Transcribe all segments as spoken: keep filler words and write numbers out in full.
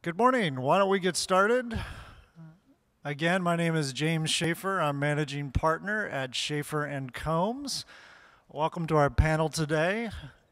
Good morning. Why don't we get started? Again, my name is James Schaefer. I'm managing partner at Schaefer and Combs. Welcome to our panel today.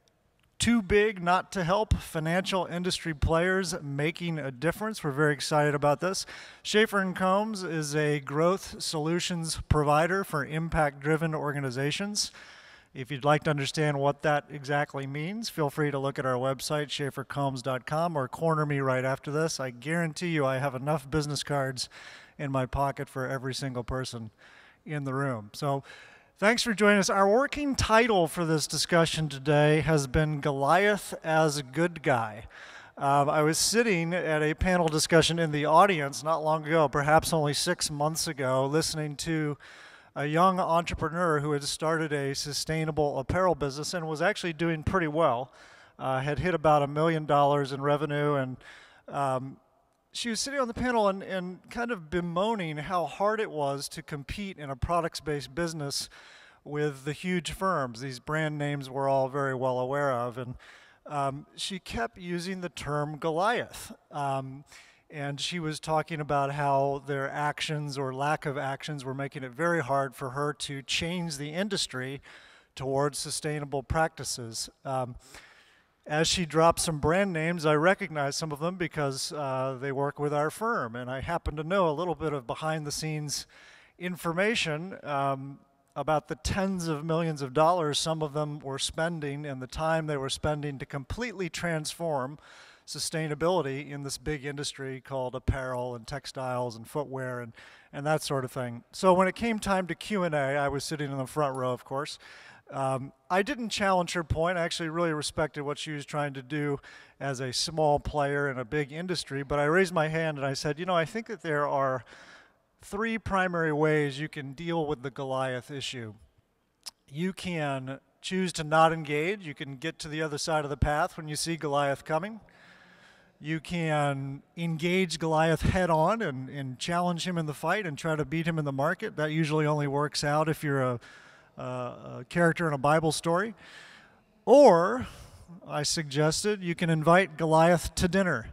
Too big not to help, financial industry players making a difference. We're very excited about this. Schaefer and Combs is a growth solutions provider for impact-driven organizations. If you'd like to understand what that exactly means, feel free to look at our website, schaefer combs dot com, or corner me right after this. I guarantee you I have enough business cards in my pocket for every single person in the room. So thanks for joining us. Our working title for this discussion today has been Goliath as a Good Guy. Um, I was sitting at a panel discussion in the audience not long ago, perhaps only six months ago, listening to a young entrepreneur who had started a sustainable apparel business and was actually doing pretty well, uh, had hit about a million dollars in revenue, and um, she was sitting on the panel and, and kind of bemoaning how hard it was to compete in a products-based business with the huge firms, these brand names we're all very well aware of. And um, she kept using the term Goliath. Um, And she was talking about how their actions or lack of actions were making it very hard for her to change the industry towards sustainable practices. Um, as she dropped some brand names, I recognized some of them because uh, they work with our firm, and I happen to know a little bit of behind-the-scenes information um, about the tens of millions of dollars some of them were spending and the time they were spending to completely transform sustainability in this big industry called apparel and textiles and footwear and, and that sort of thing. So when it came time to Q and A, I was sitting in the front row, of course. Um, I didn't challenge her point. I actually really respected what she was trying to do as a small player in a big industry, but I raised my hand and I said, you know, I think that there are three primary ways you can deal with the Goliath issue. You can choose to not engage. You can get to the other side of the path when you see Goliath coming. You can engage Goliath head on and, and challenge him in the fight and try to beat him in the market. That usually only works out if you're a, a, a character in a Bible story. Or, I suggested, you can invite Goliath to dinner.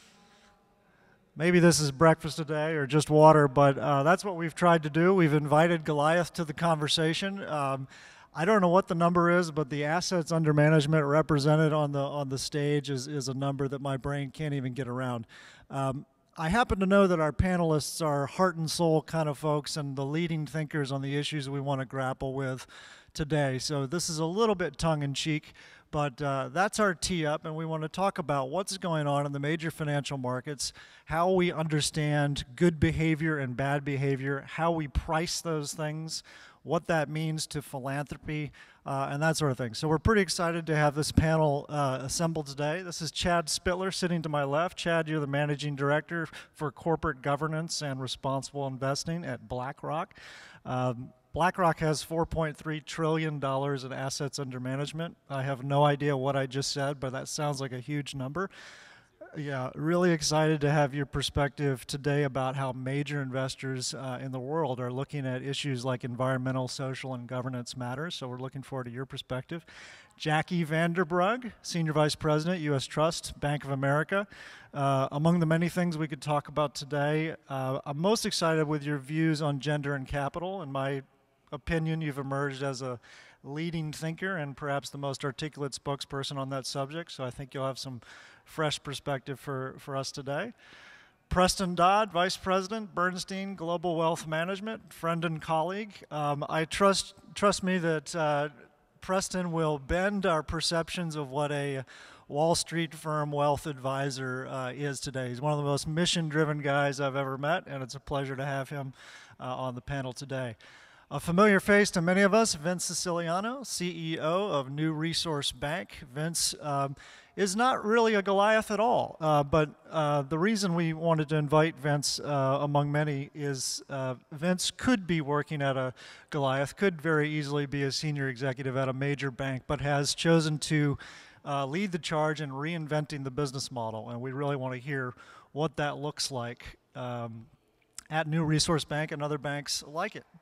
Maybe this is breakfast today or just water, but uh, that's what we've tried to do. We've invited Goliath to the conversation. Um, I don't know what the number is, but the assets under management represented on the on the stage is, is a number that my brain can't even get around. Um, I happen to know that our panelists are heart and soul kind of folks and the leading thinkers on the issues we want to grapple with today. So this is a little bit tongue-in-cheek, but uh, that's our tee up, and we want to talk about what's going on in the major financial markets, how we understand good behavior and bad behavior, how we price those things, what that means to philanthropy, uh, and that sort of thing. So we're pretty excited to have this panel uh, assembled today. This is Chad Spittler sitting to my left. Chad, you're the Managing Director for Corporate Governance and Responsible Investing at BlackRock. Um, BlackRock has four point three trillion dollars in assets under management. I have no idea what I just said, but that sounds like a huge number. Yeah, really excited to have your perspective today about how major investors uh, in the world are looking at issues like environmental, social, and governance matters. So we're looking forward to your perspective. Jackie Vanderbrug, Senior Vice President, U S Trust, Bank of America. Uh, among the many things we could talk about today, uh, I'm most excited with your views on gender and capital. In my opinion, you've emerged as a leading thinker and perhaps the most articulate spokesperson on that subject, so I think you'll have some fresh perspective for, for us today. Preston Dodd, Vice President, Bernstein Global Wealth Management, friend and colleague. Um, I trust, trust me that uh, Preston will bend our perceptions of what a Wall Street firm wealth advisor uh, is today. He's one of the most mission-driven guys I've ever met, and it's a pleasure to have him uh, on the panel today. A familiar face to many of us, Vince Siciliano, C E O of New Resource Bank. Vince um, is not really a Goliath at all, uh, but uh, the reason we wanted to invite Vince, uh, among many, is uh, Vince could be working at a Goliath, could very easily be a senior executive at a major bank, but has chosen to uh, lead the charge in reinventing the business model, and we really want to hear what that looks like um, at New Resource Bank and other banks like it.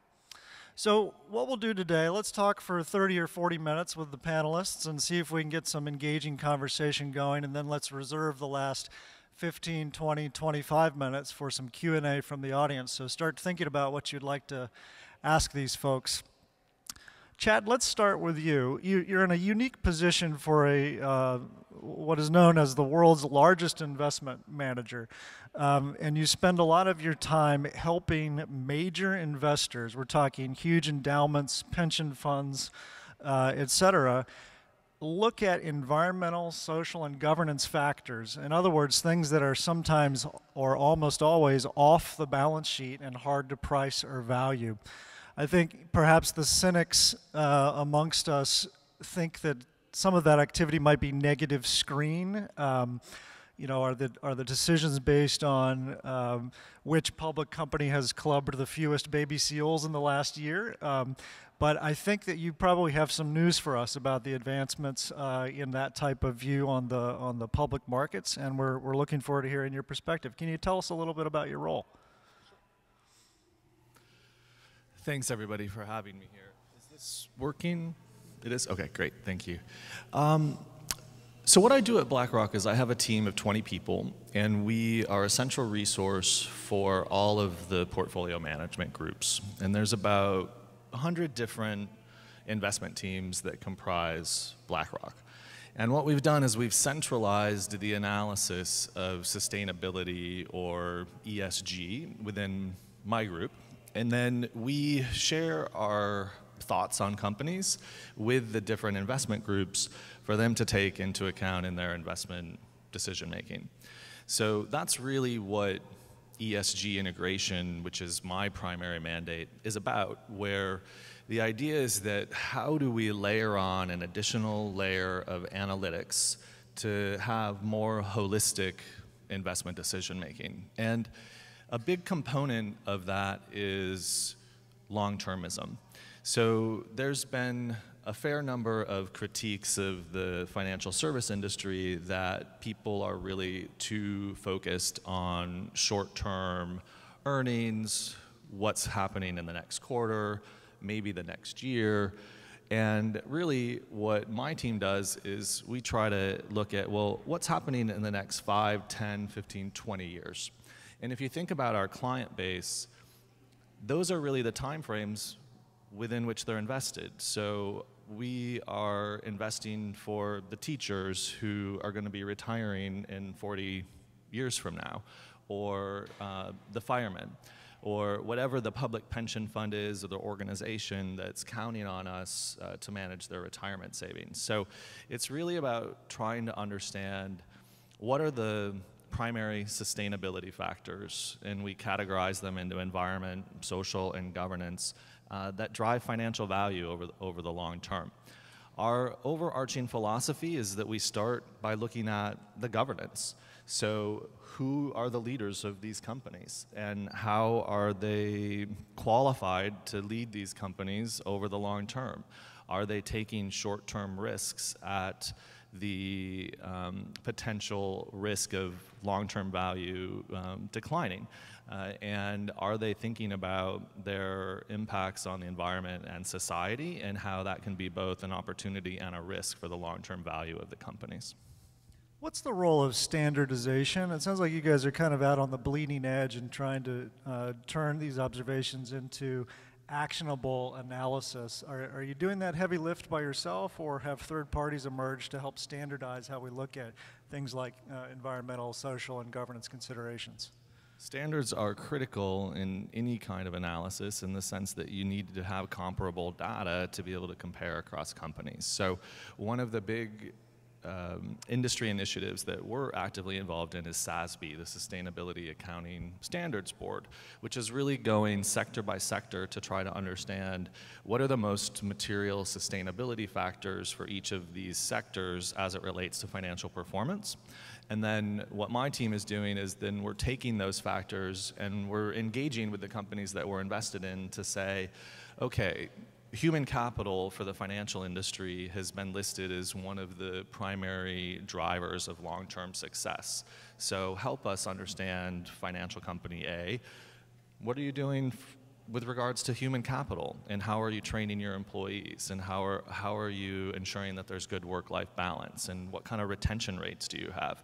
So what we'll do today, let's talk for thirty or forty minutes with the panelists and see if we can get some engaging conversation going, and then let's reserve the last fifteen, twenty, twenty-five minutes for some Q and A from the audience. So start thinking about what you'd like to ask these folks. Chad, let's start with you. you you're in a unique position for a uh, what is known as the world's largest investment manager. Um, and you spend a lot of your time helping major investors, we're talking huge endowments, pension funds, uh, et cetera, look at environmental, social, and governance factors. In other words, things that are sometimes or almost always off the balance sheet and hard to price or value. I think perhaps the cynics uh, amongst us think that some of that activity might be negative screen. Um, you know, are the, are the decisions based on um, which public company has clubbed the fewest baby seals in the last year? Um, but I think that you probably have some news for us about the advancements uh, in that type of view on the, on the public markets, and we're, we're looking forward to hearing your perspective. Can you tell us a little bit about your role? Thanks, everybody, for having me here. Is this working? It is? Okay, great. Thank you. Um, so what I do at BlackRock is I have a team of twenty people, and we are a central resource for all of the portfolio management groups. And there's about one hundred different investment teams that comprise BlackRock. And what we've done is we've centralized the analysis of sustainability, or E S G, within my group. And then we share our thoughts on companies with the different investment groups for them to take into account in their investment decision making. So that's really what E S G integration, which is my primary mandate, is about, where the idea is that how do we layer on an additional layer of analytics to have more holistic investment decision making. And a big component of that is long-termism. So there's been a fair number of critiques of the financial service industry that people are really too focused on short-term earnings, what's happening in the next quarter, maybe the next year. And really what my team does is we try to look at, well, what's happening in the next five, ten, fifteen, twenty years? And if you think about our client base, those are really the time frames within which they're invested. So we are investing for the teachers who are going to be retiring in forty years from now, or uh, the firemen, or whatever the public pension fund is, or the organization that's counting on us uh, to manage their retirement savings. So it's really about trying to understand what are the primary sustainability factors, and we categorize them into environment, social, and governance uh, that drive financial value over the, over the long term. Our overarching philosophy is that we start by looking at the governance. So who are the leaders of these companies, and how are they qualified to lead these companies over the long term? Are they taking short-term risks at the um, potential risk of long-term value um, declining? Uh, and are they thinking about their impacts on the environment and society, and how that can be both an opportunity and a risk for the long-term value of the companies? What's the role of standardization? It sounds like you guys are kind of out on the bleeding edge and trying to uh, turn these observations into actionable analysis. Are, are you doing that heavy lift by yourself, or have third parties emerged to help standardize how we look at things like uh, environmental, social, and governance considerations? Standards are critical in any kind of analysis, in the sense that you need to have comparable data to be able to compare across companies. So one of the big Um, industry initiatives that we're actively involved in is S A S B, the Sustainability Accounting Standards Board, which is really going sector by sector to try to understand what are the most material sustainability factors for each of these sectors as it relates to financial performance. And then what my team is doing is then we're taking those factors and we're engaging with the companies that we're invested in to say, okay, human capital for the financial industry has been listed as one of the primary drivers of long-term success. So help us understand financial company A. What are you doing f with regards to human capital, and how are you training your employees, and how are, how are you ensuring that there's good work-life balance, and what kind of retention rates do you have?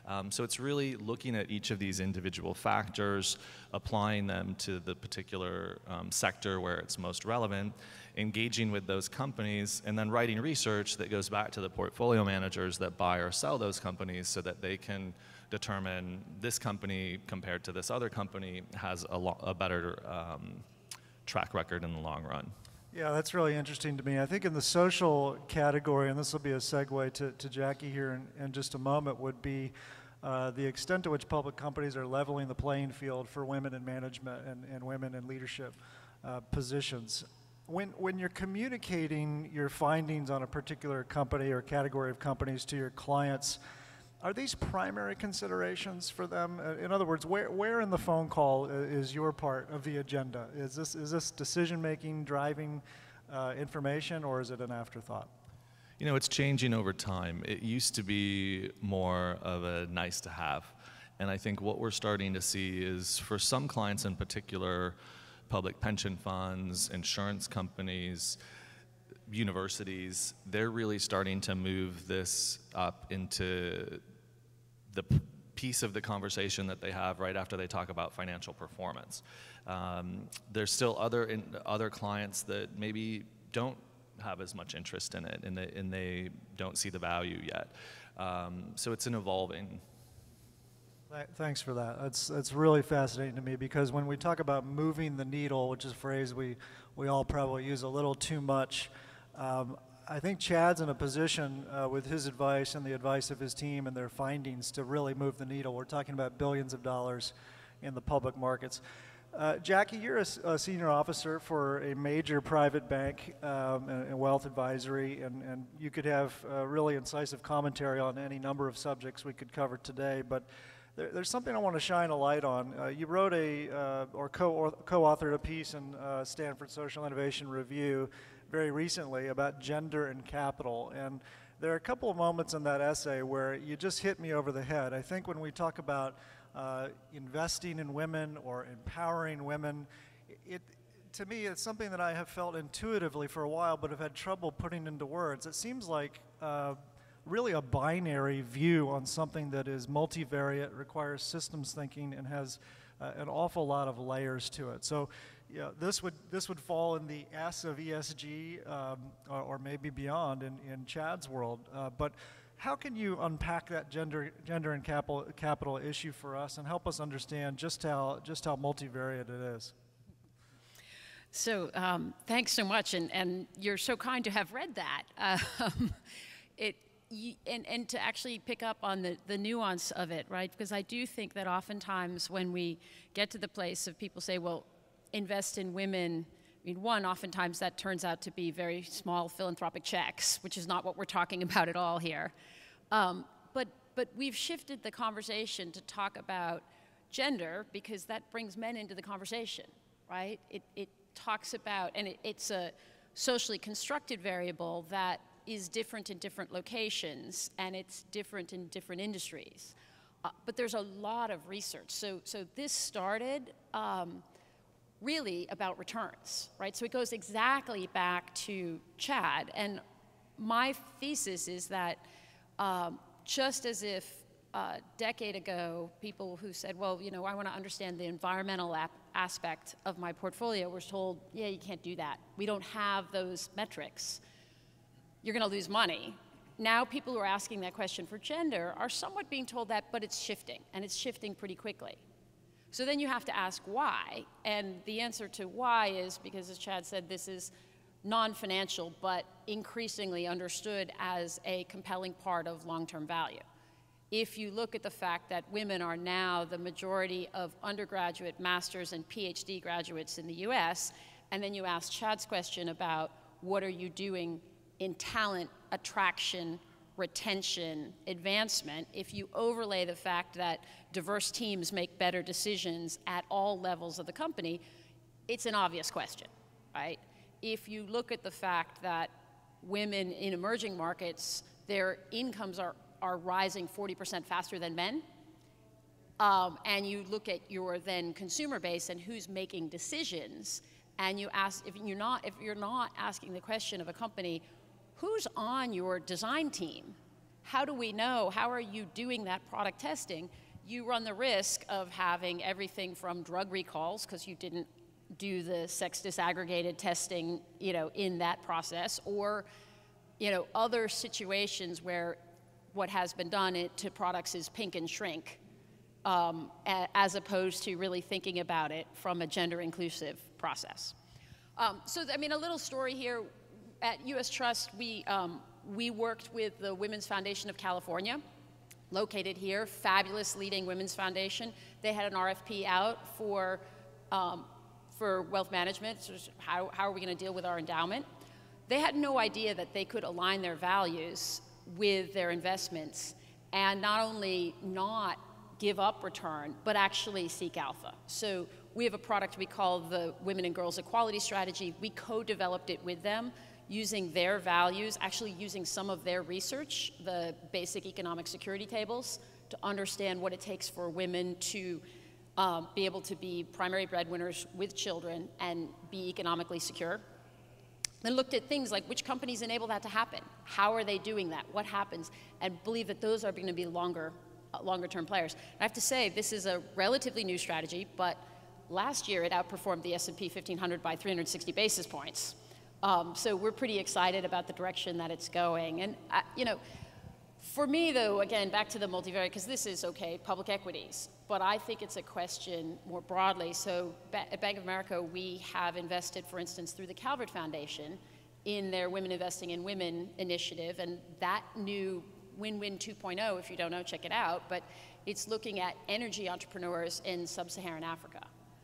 Um, so it's really looking at each of these individual factors, applying them to the particular um, sector where it's most relevant, engaging with those companies, and then writing research that goes back to the portfolio managers that buy or sell those companies so that they can determine this company compared to this other company has a, lo a better um, track record in the long run. Yeah, that's really interesting to me. I think in the social category, and this will be a segue to, to Jackie here in, in just a moment, would be uh, the extent to which public companies are leveling the playing field for women in management and, and women in leadership uh, positions. When, when you're communicating your findings on a particular company or category of companies to your clients, are these primary considerations for them? In other words, where, where in the phone call is your part of the agenda? Is this, is this decision-making, driving uh, information, or is it an afterthought? You know, it's changing over time. It used to be more of a nice to have. And I think what we're starting to see is, for some clients in particular, public pension funds, insurance companies, universities, they're really starting to move this up into the piece of the conversation that they have right after they talk about financial performance. Um, there's still other in, other clients that maybe don't have as much interest in it, and they, and they don't see the value yet. Um, so it's an evolving. Thanks for that. That's, that's really fascinating to me, because when we talk about moving the needle, which is a phrase we, we all probably use a little too much, um, I think Chad's in a position uh, with his advice and the advice of his team and their findings to really move the needle. We're talking about billions of dollars in the public markets. Uh, Jackie, you're a, a senior officer for a major private bank um, and, and wealth advisory, and, and you could have uh, really incisive commentary on any number of subjects we could cover today, but there, there's something I want to shine a light on. Uh, you wrote a, uh, or co co-authored a piece in uh, Stanford Social Innovation Review very recently about gender and capital, and there are a couple of moments in that essay where you just hit me over the head. I think when we talk about uh, investing in women or empowering women, it, to me, it's something that I have felt intuitively for a while but have had trouble putting into words. It seems like uh, really a binary view on something that is multivariate, requires systems thinking, and has uh, an awful lot of layers to it. So, yeah, this would this would fall in the S of E S G, um, or, or maybe beyond in, in Chad's world. Uh, but how can you unpack that gender gender and capital capital issue for us and help us understand just how just how multivariate it is? So um, thanks so much, and and you're so kind to have read that. Um, it. You, and, and to actually pick up on the, the nuance of it, right? Because I do think that oftentimes when we get to the place of people say, well, invest in women, I mean, one, oftentimes that turns out to be very small philanthropic checks, which is not what we're talking about at all here. Um, but, but we've shifted the conversation to talk about gender because that brings men into the conversation, right? It, it talks about, and it, it's a socially constructed variable that is different in different locations, and it's different in different industries. Uh, but there's a lot of research. So, so this started um, really about returns, right? So it goes exactly back to Chad. And my thesis is that um, just as if a decade ago, people who said, well, you know, I want to understand the environmental ap aspect of my portfolio were told, yeah, you can't do that. We don't have those metrics. You're going to lose money. Now people who are asking that question for gender are somewhat being told that, but it's shifting, and it's shifting pretty quickly. So then you have to ask why, and the answer to why is because, as Chad said, this is non-financial, but increasingly understood as a compelling part of long-term value. If you look at the fact that women are now the majority of undergraduate, master's, and PhD graduates in the U S, and then you ask Chad's question about what are you doing in talent attraction, retention, advancement, if you overlay the fact that diverse teams make better decisions at all levels of the company, it's an obvious question, right? If you look at the fact that women in emerging markets, their incomes are, are rising forty percent faster than men, um, and you look at your then consumer base and who's making decisions, and you ask, if you're not, if you're not asking the question of a company, who's on your design team? how do we know? How are you doing that product testing? You run the risk of having everything from drug recalls, because you didn't do the sex disaggregated testing, you know, in that process, or, you know, other situations where what has been done it, to products is pink and shrink, um, a, as opposed to really thinking about it from a gender inclusive process. Um, so, I mean, a little story here. At U S Trust, we, um, we worked with the Women's Foundation of California, located here, fabulous leading women's foundation. They had an R F P out for, um, for wealth management, so how, how are we gonna deal with our endowment? They had no idea that they could align their values with their investments and not only not give up return, but actually seek alpha. So we have a product we call the Women and Girls Equality Strategy. We co-developed it with them using their values, actually using some of their research, the basic economic security tables, to understand what it takes for women to um, be able to be primary breadwinners with children and be economically secure. Then looked at things like which companies enable that to happen, how are they doing that, what happens, and believe that those are going to be longer, uh, longer term players. And I have to say, this is a relatively new strategy, but last year it outperformed the S and P fifteen hundred by three hundred sixty basis points. Um, so we're pretty excited about the direction that it's going. And, uh, you know, for me, though, again, back to the multivariate, because this is, okay, public equities, but I think it's a question more broadly. So at Bank of America, we have invested, for instance, through the Calvert Foundation in their Women Investing in Women initiative, and that new Win-Win two point oh, if you don't know, check it out, but it's looking at energy entrepreneurs in sub-Saharan Africa.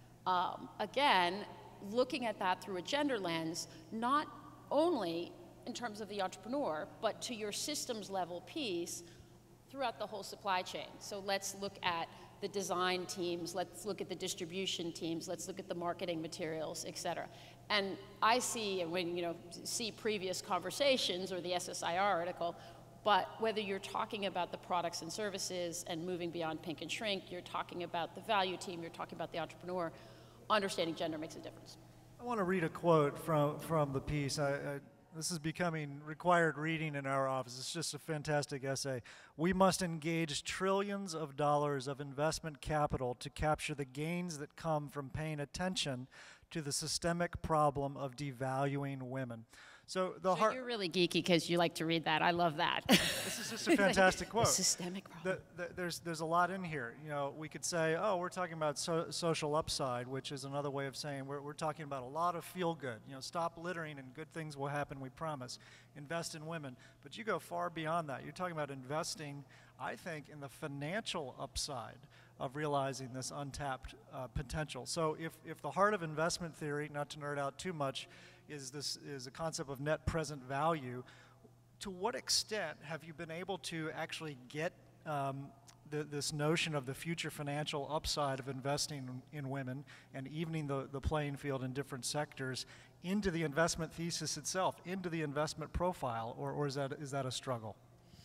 Um, again, looking at that through a gender lens, not only in terms of the entrepreneur, but to your systems level piece throughout the whole supply chain. So let's look at the design teams, let's look at the distribution teams, let's look at the marketing materials, et cetera. And I see, when you know, see previous conversations or the S S I R article, but whether you're talking about the products and services and moving beyond pink and shrink, you're talking about the value team, you're talking about the entrepreneur, understanding gender makes a difference. I want to read a quote from, from the piece. I, I, this is becoming required reading in our office. It's just a fantastic essay. We must engage trillions of dollars of investment capital to capture the gains that come from paying attention to the systemic problem of devaluing women. So the so heart. You're really geeky because you like to read that. I love that. This is just a fantastic quote. The systemic problem. The, the, there's there's a lot in here. You know, we could say, oh, we're talking about so, social upside, which is another way of saying we're we're talking about a lot of feel good. You know, stop littering and good things will happen. We promise. Invest in women. But you go far beyond that. You're talking about investing, I think, in the financial upside of realizing this untapped uh, potential. So if if the heart of investment theory, not to nerd out too much, is this is a concept of net present value, to what extent have you been able to actually get um, the, this notion of the future financial upside of investing in women and evening the, the playing field in different sectors into the investment thesis itself, into the investment profile, or, or is that is that a struggle?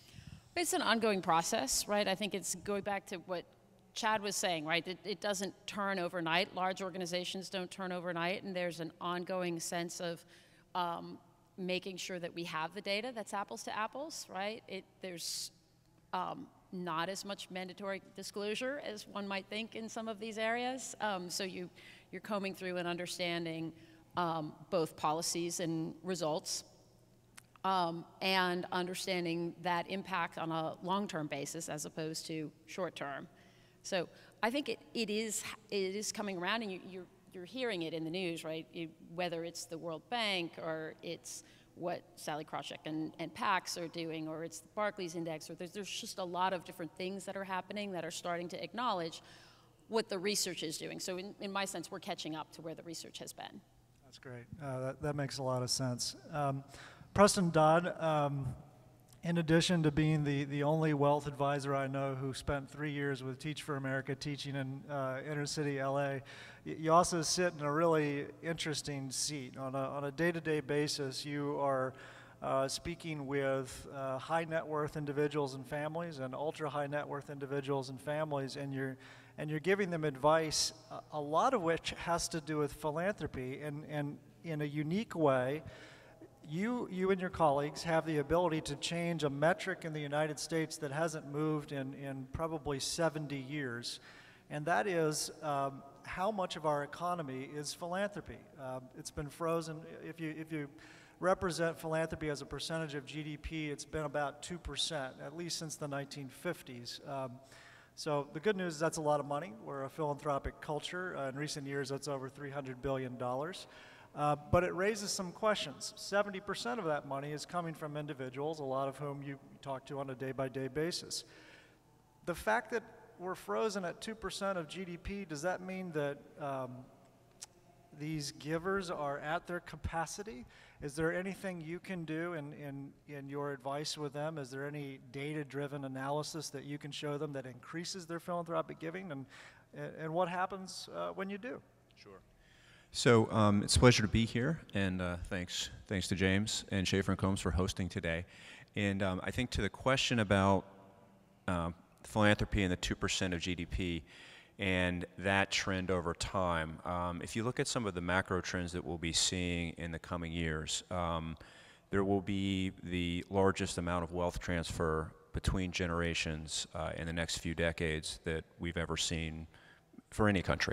It's an ongoing process, right? I think it's going back to what Chad was saying, right? It, it doesn't turn overnight. Large organizations don't turn overnight, and there's an ongoing sense of um, making sure that we have the data that's apples to apples, right? It, there's um, not as much mandatory disclosure as one might think in some of these areas. Um, so you, you're combing through and understanding um, both policies and results, um, and understanding that impact on a long-term basis as opposed to short-term. So I think it, it is it is coming around, and you, you're you're hearing it in the news, right? You, whether it's the World Bank or it's what Sally Krawcheck and, and PACS are doing, or it's the Barclays Index, or there's, there's just a lot of different things that are happening that are starting to acknowledge what the research is doing. So in, in my sense, we're catching up to where the research has been. That's great. Uh, that, that makes a lot of sense. Um, Preston Dodd, um, in addition to being the, the only wealth advisor I know who spent three years with Teach for America teaching in uh, inner city L A, you also sit in a really interesting seat. On a, on a day-to-day basis, you are uh, speaking with uh, high net worth individuals and families and ultra high net worth individuals and families, and you're, and you're giving them advice, a, a lot of which has to do with philanthropy, and, and in a unique way, you, you and your colleagues have the ability to change a metric in the United States that hasn't moved in, in probably seventy years, and that is um, how much of our economy is philanthropy. Uh, it's been frozen. If you, if you represent philanthropy as a percentage of G D P, it's been about two percent, at least since the nineteen fifties. Um, so the good news is that's a lot of money. We're a philanthropic culture. Uh, in recent years, that's over three hundred billion dollars. Uh, but it raises some questions. seventy percent of that money is coming from individuals, a lot of whom you talk to on a day-by-day basis. The fact that we're frozen at two percent of G D P, does that mean that um, these givers are at their capacity? Is there anything you can do in, in, in your advice with them? Is there any data-driven analysis that you can show them that increases their philanthropic giving? And, and what happens uh, when you do? Sure. So um, it's a pleasure to be here, and uh, thanks, thanks to James and Schaefer and Combs for hosting today. And um, I think to the question about uh, philanthropy and the two percent of G D P and that trend over time, um, if you look at some of the macro trends that we'll be seeing in the coming years, um, there will be the largest amount of wealth transfer between generations uh, in the next few decades that we've ever seen for any country.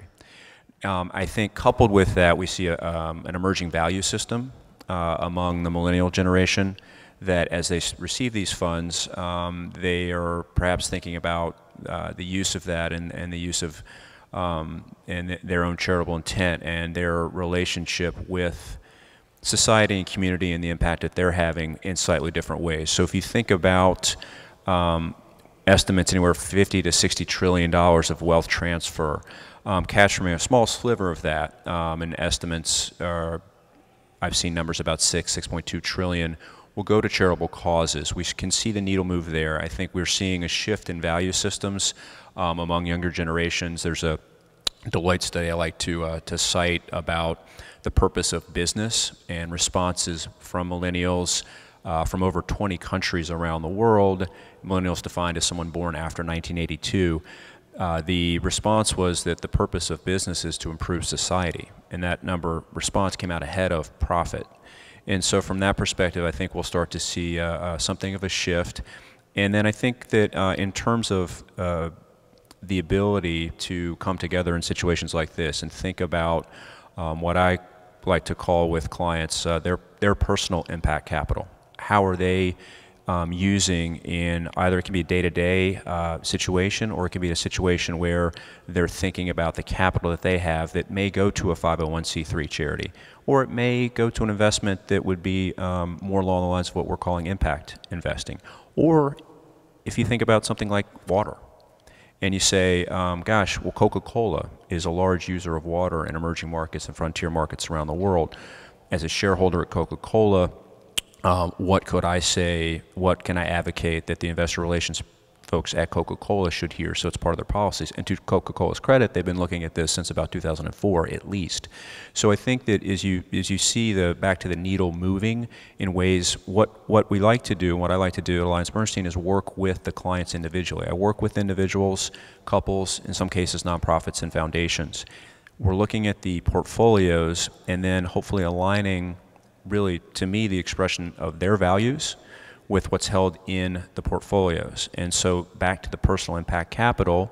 Um, I think coupled with that, we see a, um, an emerging value system uh, among the millennial generation that as they receive these funds, um, they are perhaps thinking about uh, the use of that and, and the use of um, and their own charitable intent and their relationship with society and community and the impact that they're having in slightly different ways. So if you think about um, estimates anywhere fifty to sixty trillion dollars of wealth transfer, Um, capturing a small sliver of that, um, and estimates are, I've seen numbers about six, six point two trillion, will go to charitable causes. We can see the needle move there. I think we're seeing a shift in value systems um, among younger generations. There's a Deloitte study I like to uh, to cite about the purpose of business and responses from millennials uh, from over twenty countries around the world. Millennials defined as someone born after nineteen eighty-two. Uh, the response was that the purpose of business is to improve society, and that number response came out ahead of profit. And so from that perspective, I think we'll start to see uh, uh, something of a shift. And then I think that uh, in terms of uh, the ability to come together in situations like this and think about um, what I like to call with clients uh, their, their personal impact capital. How are they Um, using in either it can be a day-to-day uh, situation, or it can be a situation where they're thinking about the capital that they have that may go to a five oh one c three charity, or it may go to an investment that would be um, more along the lines of what we're calling impact investing. Or if you think about something like water, and you say, um, gosh, well, Coca-Cola is a large user of water in emerging markets and frontier markets around the world. As a shareholder at Coca-Cola, Um, what could I say, what can I advocate that the investor relations folks at Coca-Cola should hear, so it's part of their policies. And to Coca-Cola's credit, they've been looking at this since about two thousand four at least. So I think that as you as you see the back to the needle moving in ways, what, what we like to do, and what I like to do at Alliance Bernstein is work with the clients individually. I work with individuals, couples, in some cases nonprofits and foundations. We're looking at the portfolios and then hopefully aligning really, to me, the expression of their values with what's held in the portfolios. And so back to the personal impact capital,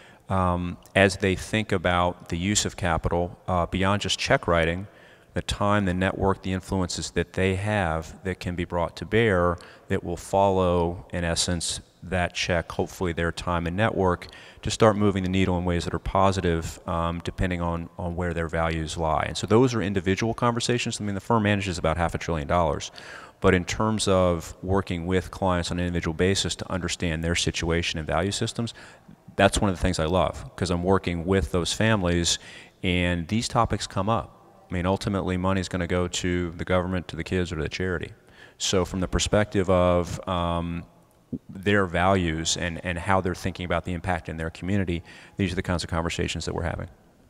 um, as they think about the use of capital, uh, beyond just check writing, the time, the network, the influences that they have that can be brought to bear that will follow, in essence, that check, hopefully their time and network, to start moving the needle in ways that are positive um, depending on, on where their values lie. And so those are individual conversations. I mean, the firm manages about half a trillion dollars. But in terms of working with clients on an individual basis to understand their situation and value systems, that's one of the things I love, because I'm working with those families and these topics come up. I mean, ultimately, money is going to go to the government, to the kids, or to the charity. So from the perspective of um, their values and, and how they're thinking about the impact in their community, these are the kinds of conversations that we're having.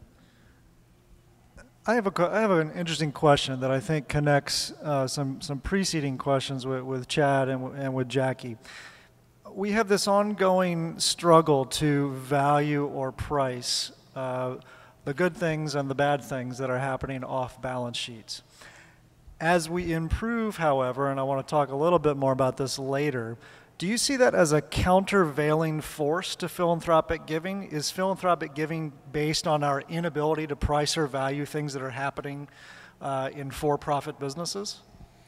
I have, a, I have an interesting question that I think connects uh, some, some preceding questions with, with Chad and, and with Jackie. We have this ongoing struggle to value or price uh, the good things and the bad things that are happening off balance sheets. As we improve, however, and I want to talk a little bit more about this later, do you see that as a countervailing force to philanthropic giving? Is philanthropic giving based on our inability to price or value things that are happening uh, in for-profit businesses?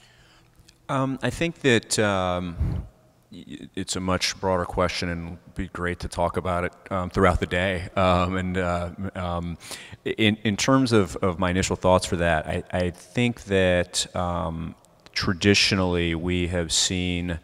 Um, I think that um, it's a much broader question, and it'd be great to talk about it um, throughout the day. Um, and uh, um, in, in terms of, of my initial thoughts for that, I, I think that um, traditionally we have seen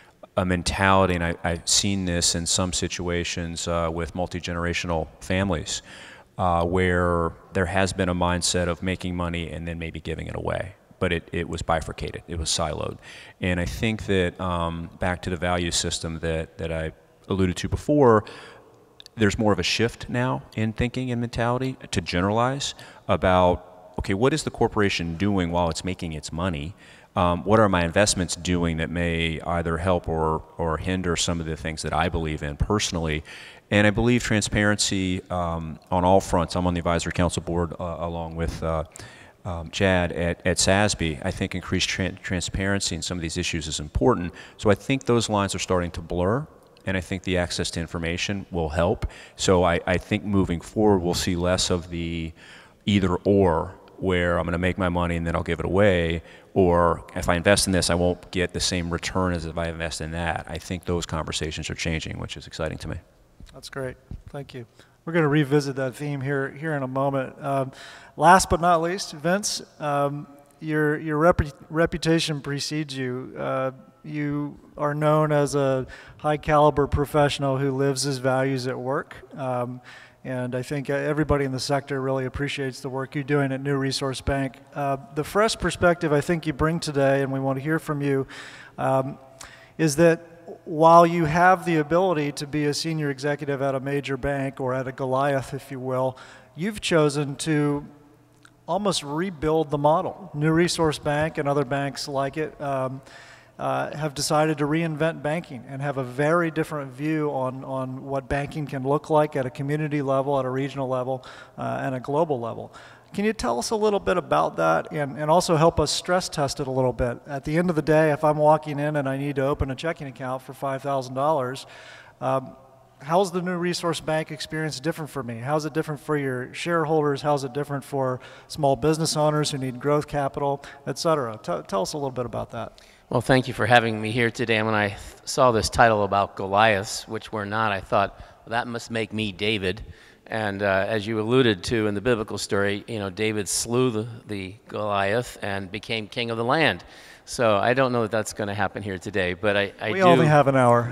a mentality, and I, I've seen this in some situations uh, with multi-generational families, uh, where there has been a mindset of making money and then maybe giving it away. But it, it was bifurcated, it was siloed. And I think that, um, back to the value system that, that I alluded to before, there's more of a shift now in thinking and mentality to generalize about, okay, what is the corporation doing while it's making its money? Um, what are my investments doing that may either help or, or hinder some of the things that I believe in personally? And I believe transparency um, on all fronts. I'm on the advisory council board uh, along with uh, um, Chad at, at S A S B. I think increased tra transparency in some of these issues is important. So I think those lines are starting to blur, and I think the access to information will help. So I, I think moving forward we'll see less of the either or, where I'm going to make my money and then I'll give it away, or if I invest in this, I won't get the same return as if I invest in that. I think those conversations are changing, which is exciting to me. That's great. Thank you. We're going to revisit that theme here here in a moment. Um, last but not least, Vince, um, your your rep reputation precedes you. Uh, you are known as a high caliber professional who lives his values at work. Um, And I think everybody in the sector really appreciates the work you're doing at New Resource Bank. Uh, the fresh perspective I think you bring today, and we want to hear from you, um, is that while you have the ability to be a senior executive at a major bank, or at a Goliath, if you will, you've chosen to almost rebuild the model. New Resource Bank and other banks like it um, Uh, have decided to reinvent banking and have a very different view on, on what banking can look like at a community level, at a regional level, uh, and a global level. Can you tell us a little bit about that, and, and also help us stress test it a little bit? At the end of the day, if I'm walking in and I need to open a checking account for five thousand dollars, um, how's the New Resource Bank experience different for me? How's it different for your shareholders? How's it different for small business owners who need growth capital, et cetera? T- tell us a little bit about that. Well, thank you for having me here today. And when I saw this title about Goliaths, which we're not, I thought, well, that must make me David. And uh, as you alluded to in the biblical story, you know, David slew the, the Goliath and became king of the land. So I don't know that that's going to happen here today, but I, I we do. We only have an hour.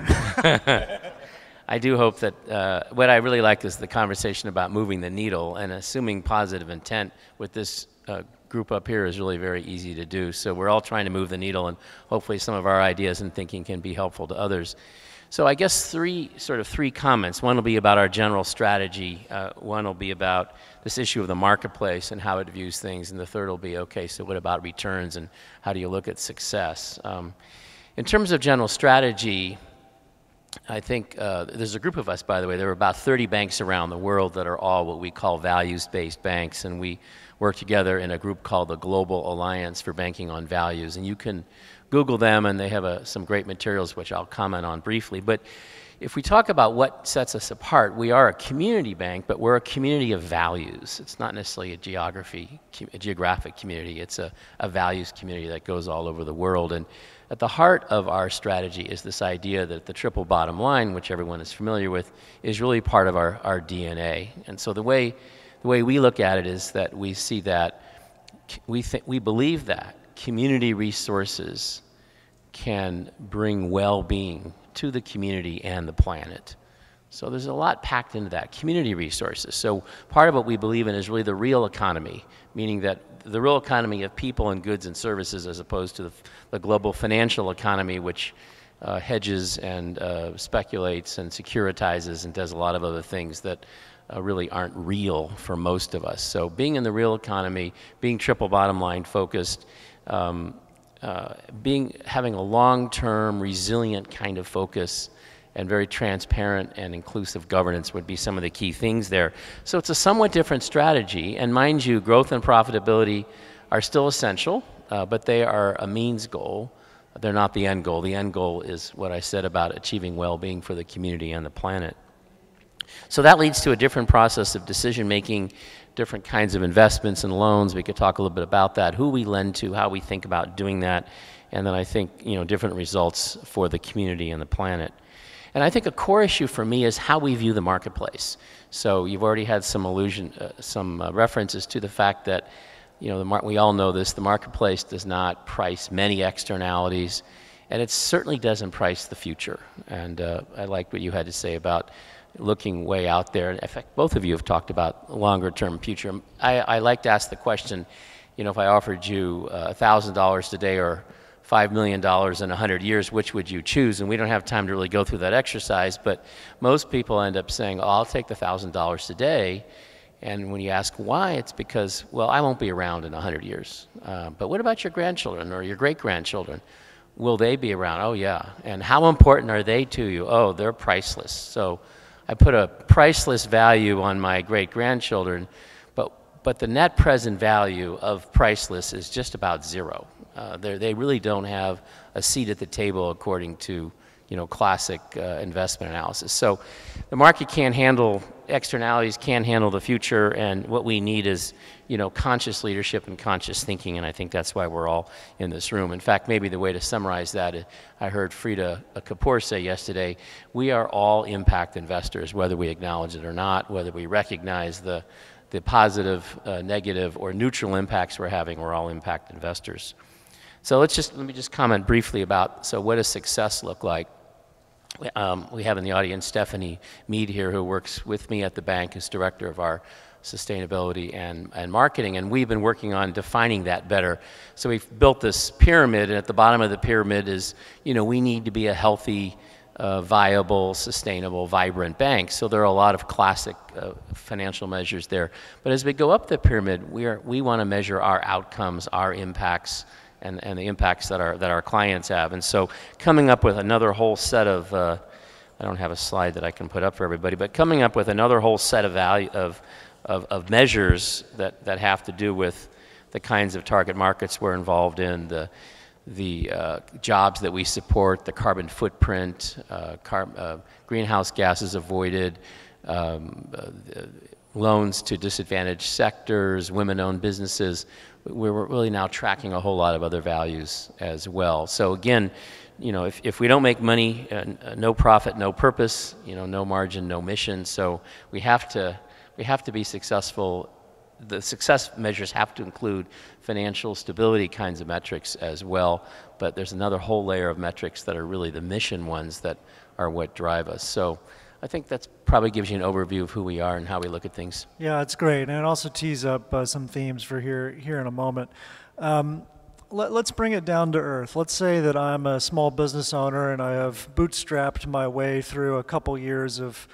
I do hope that uh, what I really like is the conversation about moving the needle, and assuming positive intent with this uh, group up here is really very easy to do. So we're all trying to move the needle, and hopefully some of our ideas and thinking can be helpful to others. So I guess three, sort of three comments. One will be about our general strategy. Uh, one will be about this issue of the marketplace and how it views things. And the third will be, okay, so what about returns and how do you look at success? Um, in terms of general strategy, I think uh, there's a group of us, by the way. There are about thirty banks around the world that are all what we call values-based banks, and we work together in a group called the Global Alliance for Banking on Values. And you can Google them, and they have a, some great materials which I'll comment on briefly. But if we talk about what sets us apart, we are a community bank, but we're a community of values. It's not necessarily a geography, a geographic community. It's a, a values community that goes all over the world. And at the heart of our strategy is this idea that the triple bottom line, which everyone is familiar with, is really part of our, our D N A. And so the way, the way we look at it is that we see that, we, th we believe that community resources can bring well-being to the community and the planet. So there's a lot packed into that, community resources. So part of what we believe in is really the real economy, meaning that the real economy of people and goods and services, as opposed to the, the global financial economy, which uh, hedges and uh, speculates and securitizes and does a lot of other things that uh, really aren't real for most of us. So being in the real economy, being triple bottom line focused, um, uh, being, having a long-term resilient kind of focus, and very transparent and inclusive governance would be some of the key things there. So it's a somewhat different strategy, and mind you, growth and profitability are still essential. uh, but they are a means goal. They're not the end goal. The end goal is what I said about achieving well-being for the community and the planet. So that leads to a different process of decision-making, different kinds of investments and loans. We could talk a little bit about that, who we lend to, how we think about doing that, and then I think, you know, different results for the community and the planet. And I think a core issue for me is how we view the marketplace. So you've already had some allusion, uh, some uh, references to the fact that, you know, the mar we all know this, the marketplace does not price many externalities, and it certainly doesn't price the future. And uh, I liked what you had to say about looking way out there. In fact, both of you have talked about longer term future. I, I like to ask the question, you know, if I offered you uh, one thousand dollars today or five million dollars in a hundred years, which would you choose? And we don't have time to really go through that exercise, but most people end up saying, oh, I'll take the one thousand dollars today. And when you ask why, it's because, well, I won't be around in a hundred years. Uh, but what about your grandchildren or your great-grandchildren? Will they be around? Oh, yeah. And how important are they to you? Oh, they're priceless. So I put a priceless value on my great-grandchildren, but, but the net present value of priceless is just about zero. Uh, they really don't have a seat at the table according to, you know, classic uh, investment analysis. So the market can't handle externalities, can't handle the future, and what we need is, you know, conscious leadership and conscious thinking, and I think that's why we're all in this room. In fact, maybe the way to summarize that, I heard Frida Kapoor say yesterday, we are all impact investors, whether we acknowledge it or not, whether we recognize the, the positive, uh, negative, or neutral impacts we're having, we're all impact investors. So let's just, let me just comment briefly about, so what does success look like? Um, we have in the audience Stephanie Mead here, who works with me at the bank as director of our sustainability and, and marketing, and we've been working on defining that better. So we've built this pyramid, and at the bottom of the pyramid is, you know, we need to be a healthy, uh, viable, sustainable, vibrant bank. So there are a lot of classic uh, financial measures there. But as we go up the pyramid, we, are, we want to measure our outcomes, our impacts, And, and the impacts that our, that our clients have. And so coming up with another whole set of, uh, I don't have a slide that I can put up for everybody, but coming up with another whole set of, value, of, of, of measures that, that have to do with the kinds of target markets we're involved in, the, the uh, jobs that we support, the carbon footprint, uh, car, uh, greenhouse gases avoided, um, uh, loans to disadvantaged sectors, women-owned businesses. We're really now tracking a whole lot of other values as well. So again, you know, if, if we don't make money, uh, no profit, no purpose, you know, no margin, no mission. So we have to, we have to be successful. The success measures have to include financial stability kinds of metrics as well, but there's another whole layer of metrics that are really the mission ones that are what drive us. So I think that probably gives you an overview of who we are and how we look at things. Yeah, it's great, and it also tees up uh, some themes for here, here in a moment. Um, let, let's bring it down to earth. Let's say that I'm a small business owner and I have bootstrapped my way through a couple years of,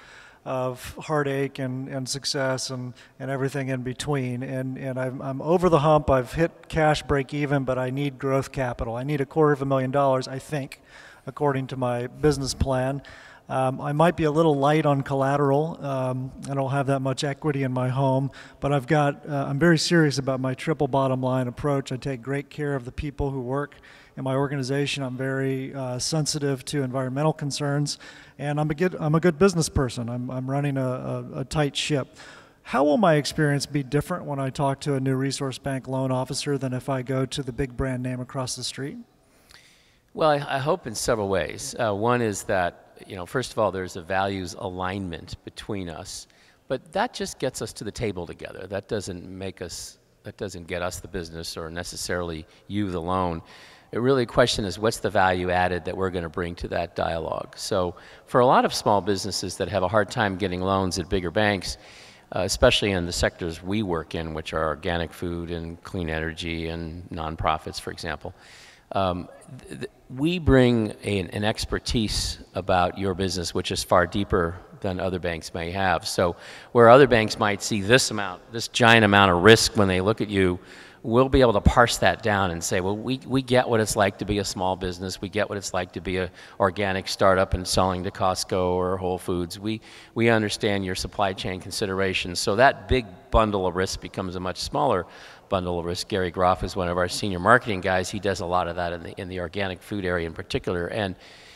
of heartache and, and success and, and everything in between, and, and I'm, I'm over the hump. I've hit cash break even, but I need growth capital. I need a quarter of a million dollars, I think, according to my business plan. Um, I might be a little light on collateral. Um, I don't have that much equity in my home, but I've got, uh, I'm very serious about my triple bottom line approach. I take great care of the people who work in my organization. I'm very uh, sensitive to environmental concerns, and I'm a good, I'm a good business person. I'm, I'm running a, a, a tight ship. How will my experience be different when I talk to a new resource bank loan officer than if I go to the big brand name across the street? Well, I, I hope in several ways. Uh, one is that, you know, first of all, there's a values alignment between us, but that just gets us to the table together. That doesn't make us, that doesn't get us the business or necessarily you the loan. It really, the question is, what's the value added that we're going to bring to that dialogue? So for a lot of small businesses that have a hard time getting loans at bigger banks, uh, especially in the sectors we work in, which are organic food and clean energy and nonprofits, for example, Um, th th we bring a, an expertise about your business which is far deeper than other banks may have. So where other banks might see this amount, this giant amount of risk when they look at you, we'll be able to parse that down and say, well, we, we get what it's like to be a small business. We get what it's like to be an organic startup and selling to Costco or Whole Foods. We, we understand your supply chain considerations. So that big bundle of risk becomes a much smaller bundle of risk. Gary Groff is one of our senior marketing guys. He does a lot of that in the, in the organic food area in particular. And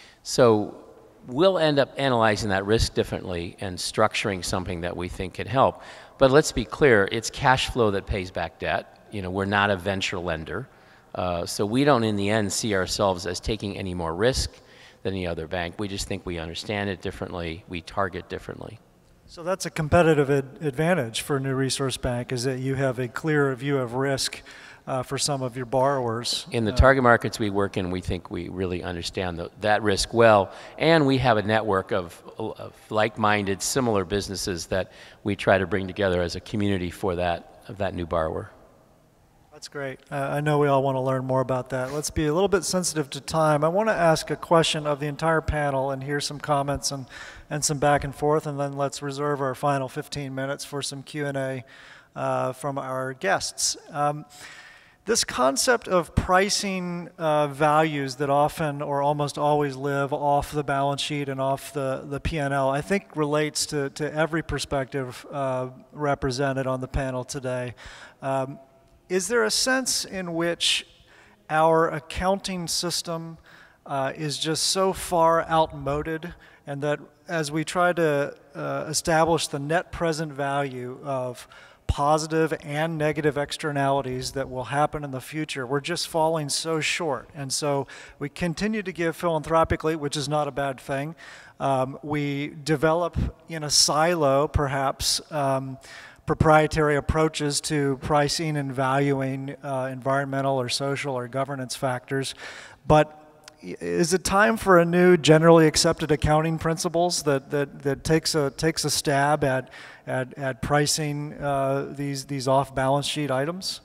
so we'll end up analyzing that risk differently and structuring something that we think could help. But let's be clear, it's cash flow that pays back debt. You know, we're not a venture lender. Uh, so we don't in the end see ourselves as taking any more risk than any other bank. We just think we understand it differently, we target differently. So that's a competitive ad advantage for New Resource Bank, is that you have a clearer view of risk uh, for some of your borrowers. In the uh, target markets we work in, we think we really understand the, that risk well, and we have a network of, of like-minded, similar businesses that we try to bring together as a community for that, of that new borrower. That's great. Uh, I know we all want to learn more about that. Let's be a little bit sensitive to time. I want to ask a question of the entire panel and hear some comments and, and some back and forth, and then let's reserve our final fifteen minutes for some Q and A uh, from our guests. Um, this concept of pricing uh, values that often or almost always live off the balance sheet and off the, the P and L, I think relates to, to every perspective uh, represented on the panel today. Um, Is there a sense in which our accounting system uh, is just so far outmoded, and that as we try to uh, establish the net present value of positive and negative externalities that will happen in the future, we're just falling so short? And so we continue to give philanthropically, which is not a bad thing. Um, we develop in a silo, perhaps, um, proprietary approaches to pricing and valuing uh, environmental or social or governance factors. But is it time for a new generally accepted accounting principles that, that, that takes, a, takes a stab at, at, at pricing uh, these, these off-balance sheet items?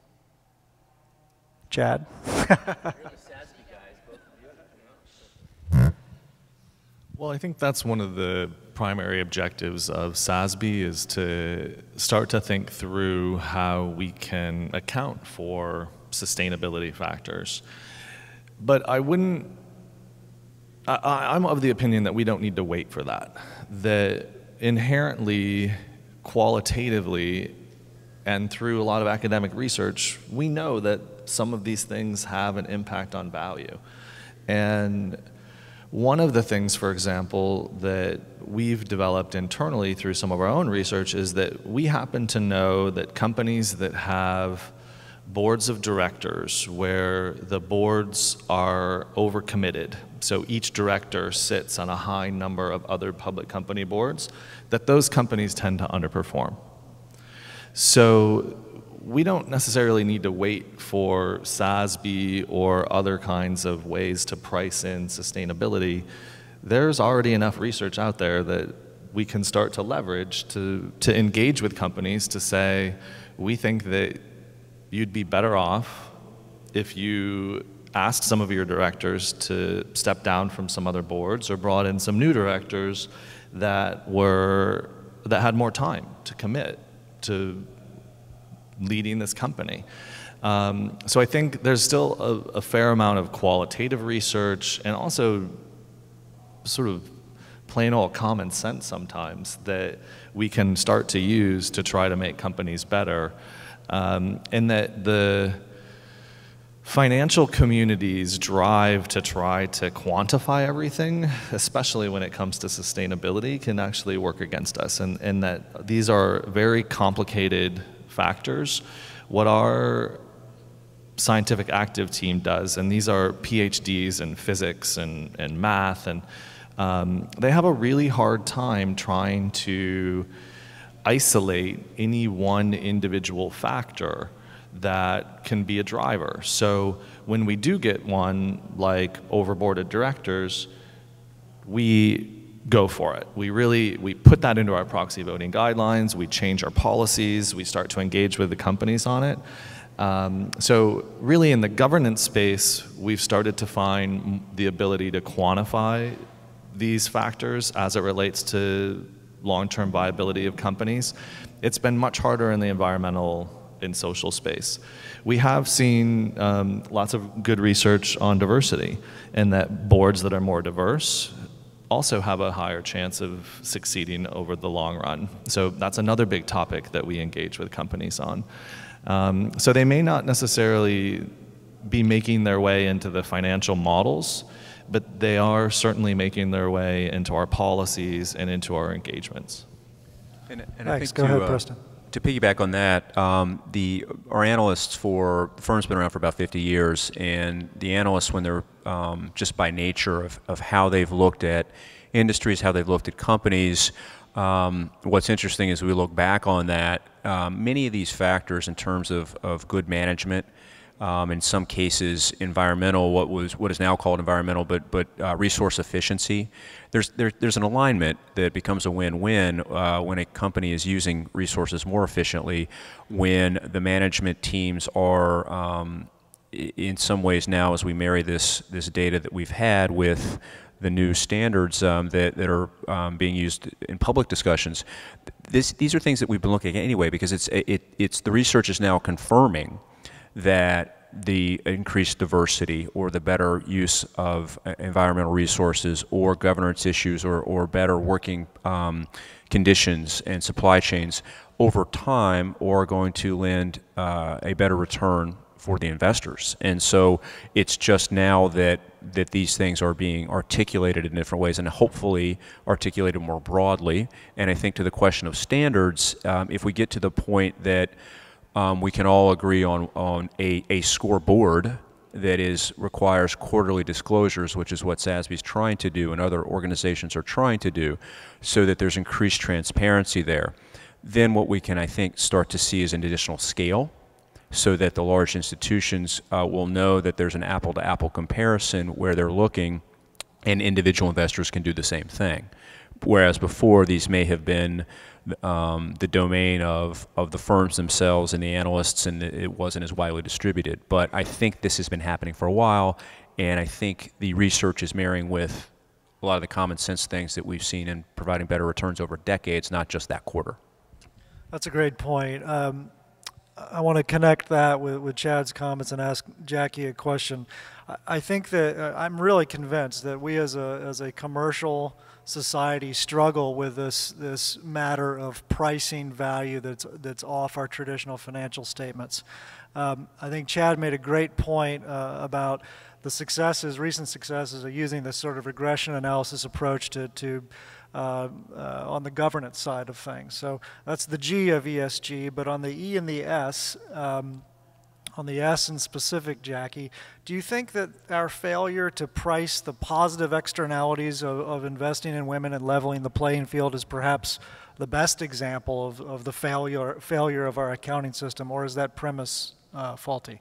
Chad? Well, I think that's one of the primary objectives of S A S B, is to start to think through how we can account for sustainability factors. But I wouldn't, I, I'm of the opinion that we don't need to wait for that. That inherently, qualitatively, and through a lot of academic research, we know that some of these things have an impact on value. And one of the things, for example, that we've developed internally through some of our own research is that we happen to know that companies that have boards of directors where the boards are overcommitted, so each director sits on a high number of other public company boards, that those companies tend to underperform. So we don't necessarily need to wait for S A S B or other kinds of ways to price in sustainability. There's already enough research out there that we can start to leverage to, to engage with companies to say, we think that you'd be better off if you asked some of your directors to step down from some other boards or brought in some new directors that were, that had more time to commit to leading this company. Um, so I think there's still a, a fair amount of qualitative research and also sort of plain old common sense sometimes that we can start to use to try to make companies better. Um, and that the financial community's drive to try to quantify everything, especially when it comes to sustainability, can actually work against us. And, and that these are very complicated factors. What our scientific active team does, and these are P H Ds in physics and, and math, and um, they have a really hard time trying to isolate any one individual factor that can be a driver. So when we do get one like overboarded directors, we go for it. We really, we put that into our proxy voting guidelines, we change our policies, we start to engage with the companies on it. Um, so really in the governance space, we've started to find the ability to quantify these factors as it relates to long-term viability of companies. It's been much harder in the environmental and social space. We have seen um, lots of good research on diversity, and that boards that are more diverse also have a higher chance of succeeding over the long run. So that's another big topic that we engage with companies on. Um, so they may not necessarily be making their way into the financial models, but they are certainly making their way into our policies and into our engagements. And, and Thanks. I think Go to, ahead, uh, Preston. To piggyback on that, um, the our analysts for the firm's been around for about fifty years, and the analysts, when they're um, just by nature of, of how they've looked at industries, how they've looked at companies, um, what's interesting is we look back on that, um, many of these factors in terms of, of good management, Um, in some cases, environmental, what was what is now called environmental, but but uh, resource efficiency. There's there, there's an alignment that becomes a win-win uh, when a company is using resources more efficiently, when the management teams are, um, in some ways now, as we marry this this data that we've had with the new standards um, that that are um, being used in public discussions. This these are things that we've been looking at anyway, because it's it it's the research is now confirming that the increased diversity or the better use of environmental resources or governance issues or, or better working um, conditions and supply chains over time are going to lend uh, a better return for the investors. And so it's just now that that these things are being articulated in different ways and hopefully articulated more broadly. And I think to the question of standards, um, if we get to the point that Um, we can all agree on, on a, a scoreboard that is requires quarterly disclosures, which is what S A S B is trying to do and other organizations are trying to do, so that there's increased transparency there. Then what we can, I think, start to see is an additional scale, so that the large institutions uh, will know that there's an apple-to-apple comparison where they're looking, and individual investors can do the same thing. Whereas before, these may have been um, the domain of, of the firms themselves and the analysts, and it wasn't as widely distributed. But I think this has been happening for a while, and I think the research is marrying with a lot of the common sense things that we've seen in providing better returns over decades, not just that quarter. That's a great point. Um, I want to connect that with, with Chad's comments and ask Jackie a question. I, I think that uh, I'm really convinced that we as a, as a commercial society struggle with this this matter of pricing value that's that's off our traditional financial statements. Um, I think Chad made a great point uh, about the successes, recent successes of using this sort of regression analysis approach to to uh, uh, on the governance side of things. So that's the G of E S G, but on the E and the S. Um, On the S in specific, Jackie, do you think that our failure to price the positive externalities of, of investing in women and leveling the playing field is perhaps the best example of, of the failure, failure of our accounting system, or is that premise uh, faulty?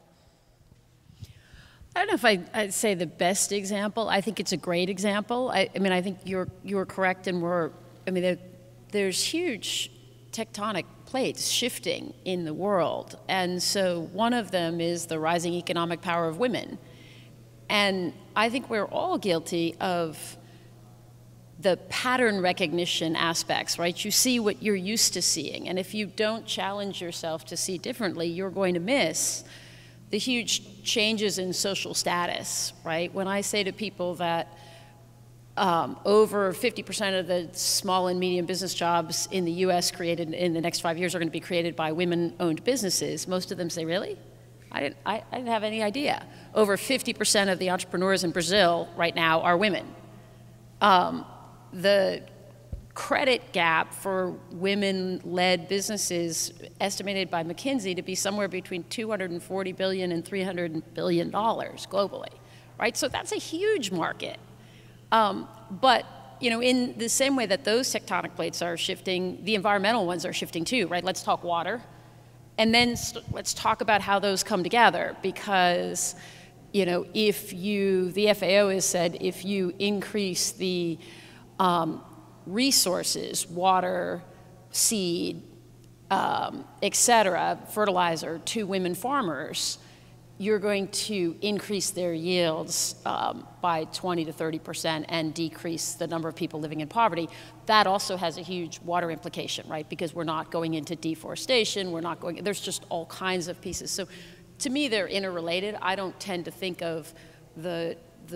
I don't know if I, I'd say the best example. I think it's a great example. I, I mean, I think you're, you're correct, and we're, I mean, there, there's huge tectonic plates shifting in the world. And so one of them is the rising economic power of women. And I think we're all guilty of the pattern recognition aspects, right? You see what you're used to seeing. And if you don't challenge yourself to see differently, you're going to miss the huge changes in social status, right? When I say to people that Um, over fifty percent of the small and medium business jobs in the U S created in the next five years are going to be created by women-owned businesses. Most of them say, really? I didn't, I, I didn't have any idea. Over fifty percent of the entrepreneurs in Brazil right now are women. Um, the credit gap for women-led businesses estimated by McKinsey to be somewhere between two hundred forty billion dollars and three hundred billion dollars globally, right? So that's a huge market. Um, but, you know, in the same way that those tectonic plates are shifting, the environmental ones are shifting too, right? Let's talk water. And then let's talk about how those come together, because, you know, if you, the F A O has said, if you increase the um, resources, water, seed, um, et cetera, fertilizer to women farmers, you're going to increase their yields um, by twenty to thirty percent and decrease the number of people living in poverty. That also has a huge water implication, right? Because we're not going into deforestation, we're not going, there's just all kinds of pieces. So to me, they're interrelated. I don't tend to think of the, the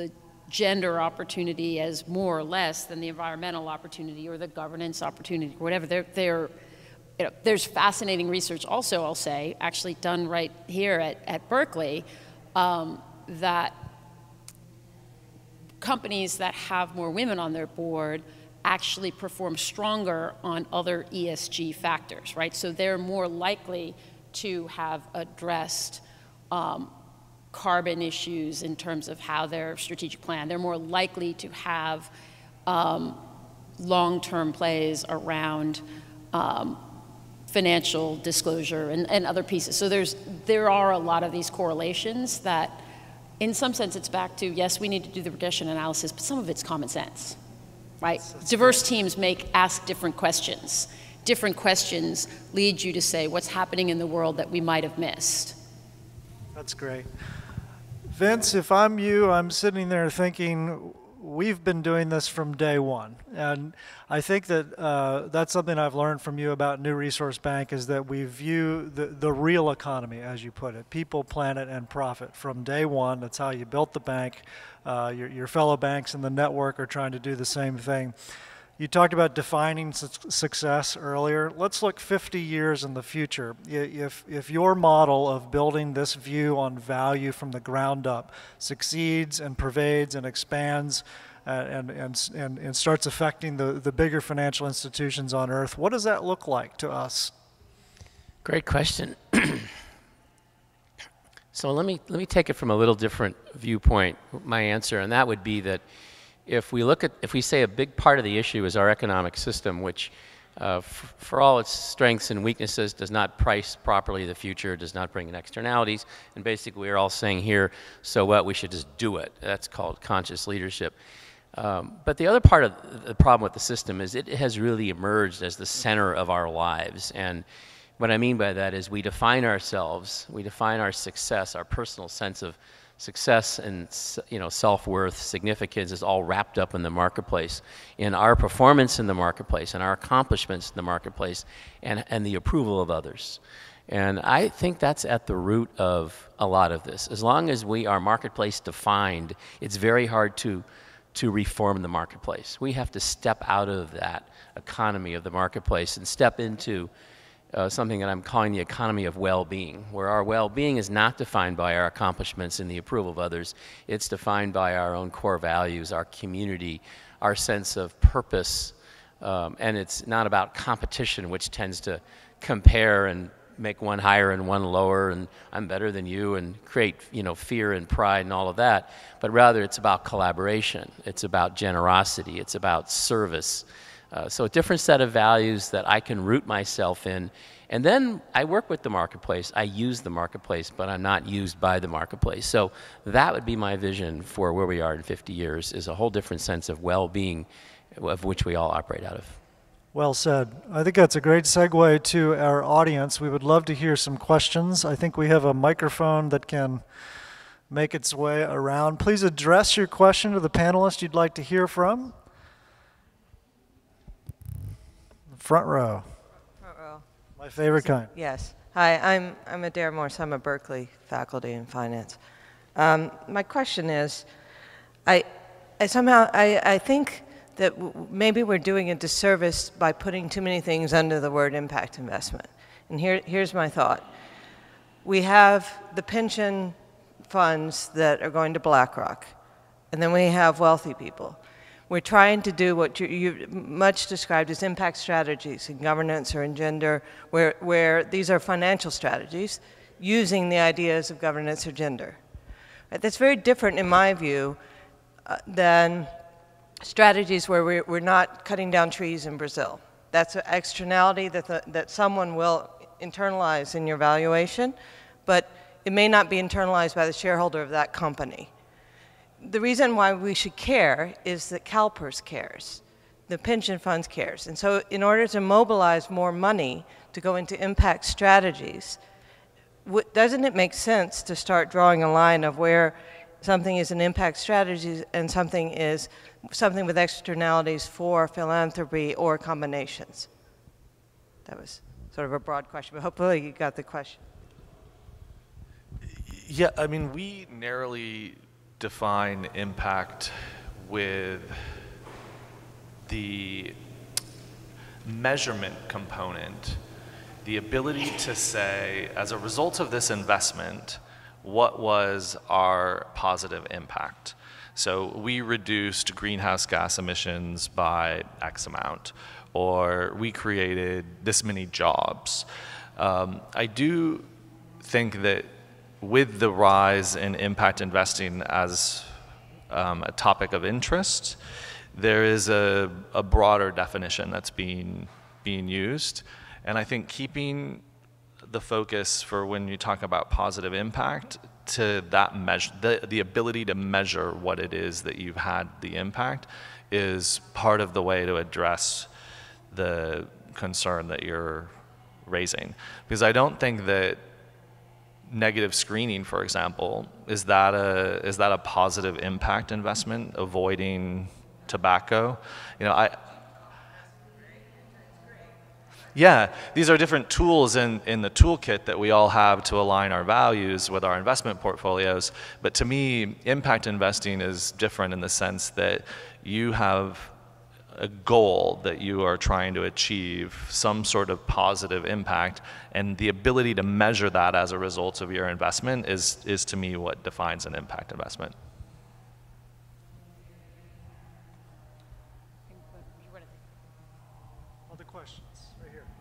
gender opportunity as more or less than the environmental opportunity or the governance opportunity or whatever. They're, they're, you know, there's fascinating research also, I'll say, actually done right here at, at Berkeley, um, that companies that have more women on their board actually perform stronger on other E S G factors, right? So they're more likely to have addressed um, carbon issues in terms of how their strategic plan. They're more likely to have um, long-term plays around um, financial disclosure and, and other pieces. So there's, there are a lot of these correlations that, in some sense, it's back to, yes, we need to do the regression analysis, but some of it's common sense, right? That's Diverse great. Teams make, ask different questions. Different questions lead you to say what's happening in the world that we might have missed. That's great. Vince, if I'm you, I'm sitting there thinking, we've been doing this from day one. And I think that uh, that's something I've learned from you about New Resource Bank, is that we view the, the real economy, as you put it, people, planet, and profit from day one. That's how you built the bank. Uh, your, your fellow banks in the network are trying to do the same thing. You talked about defining su success earlier. Let's look fifty years in the future. If, if your model of building this view on value from the ground up succeeds and pervades and expands uh, and, and, and, and starts affecting the, the bigger financial institutions on Earth, what does that look like to us? Great question. So let me, let me take it from a little different viewpoint, my answer, and that would be that if we look at, if we say a big part of the issue is our economic system, which uh, for all its strengths and weaknesses does not price properly the future, does not bring in externalities, and basically we're all saying here, so what, we should just do it. That's called conscious leadership. Um, but the other part of the problem with the system is it has really emerged as the center of our lives. And what I mean by that is we define ourselves, we define our success, our personal sense of success and, you know, self-worth, significance is all wrapped up in the marketplace, in our performance in the marketplace, and our accomplishments in the marketplace, and, and the approval of others. And I think that's at the root of a lot of this. As long as we are marketplace defined, it's very hard to, to reform the marketplace. We have to step out of that economy of the marketplace and step into Uh, something that I'm calling the economy of well-being, where our well-being is not defined by our accomplishments and the approval of others. It's defined by our own core values, our community, our sense of purpose, um, and it's not about competition, which tends to compare and make one higher and one lower, and I'm better than you, and create, you know, fear and pride and all of that. But rather, it's about collaboration. It's about generosity. It's about service. Uh, so a different set of values that I can root myself in. And then I work with the marketplace. I use the marketplace, but I'm not used by the marketplace. So that would be my vision for where we are in fifty years, is a whole different sense of well-being of which we all operate out of. Well said. I think that's a great segue to our audience. We would love to hear some questions. I think we have a microphone that can make its way around. Please address your question to the panelist you'd like to hear from. Front row. Front row. My favorite kind. Yes. Hi, I'm, I'm Adair Morse. I'm a Berkeley faculty in finance. Um, my question is, I, I somehow, I, I think that w maybe we're doing a disservice by putting too many things under the word impact investment. And here, here's my thought. We have the pension funds that are going to BlackRock, and then we have wealthy people. We're trying to do what you, you much described as impact strategies in governance or in gender, where, where these are financial strategies using the ideas of governance or gender. Right? That's very different, in my view, uh, than strategies where we're, we're not cutting down trees in Brazil. That's an externality that, the, that someone will internalize in your valuation, but it may not be internalized by the shareholder of that company. The reason why we should care is that CalPERS cares, the pension funds cares. And so in order to mobilize more money to go into impact strategies, doesn't it make sense to start drawing a line of where something is an impact strategy and something is something with externalities for philanthropy or combinations? That was sort of a broad question, but hopefully you got the question. Yeah, I mean, we narrowly define impact with the measurement component, the ability to say, as a result of this investment, what was our positive impact? So we reduced greenhouse gas emissions by X amount, or we created this many jobs. Um, I do think that with the rise in impact investing as um, a topic of interest, there is a, a broader definition that's being, being used. And I think keeping the focus for when you talk about positive impact to that measure, the, the ability to measure what it is that you've had the impact is part of the way to address the concern that you're raising. Because I don't think that negative screening, for example, is that a, is that a positive impact investment, avoiding tobacco? You know, I, yeah, these are different tools in, in the toolkit that we all have to align our values with our investment portfolios. But to me, impact investing is different in the sense that you have a goal that you are trying to achieve, some sort of positive impact, and the ability to measure that as a result of your investment is, is to me what defines an impact investment. Other questions? Right here.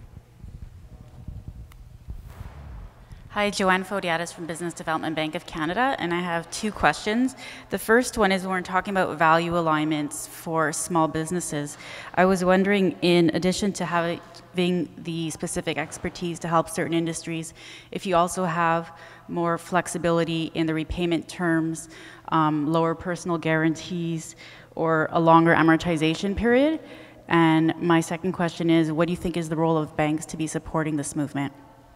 Hi, Joanne Fodiatis from Business Development Bank of Canada, and I have two questions. The first one is when we're talking about value alignments for small businesses. I was wondering, in addition to having the specific expertise to help certain industries, if you also have more flexibility in the repayment terms, um, lower personal guarantees, or a longer amortization period. And my second question is, what do you think is the role of banks to be supporting this movement?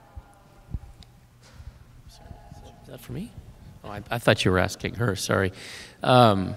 Is that for me? Oh, I, I thought you were asking her, sorry. Um,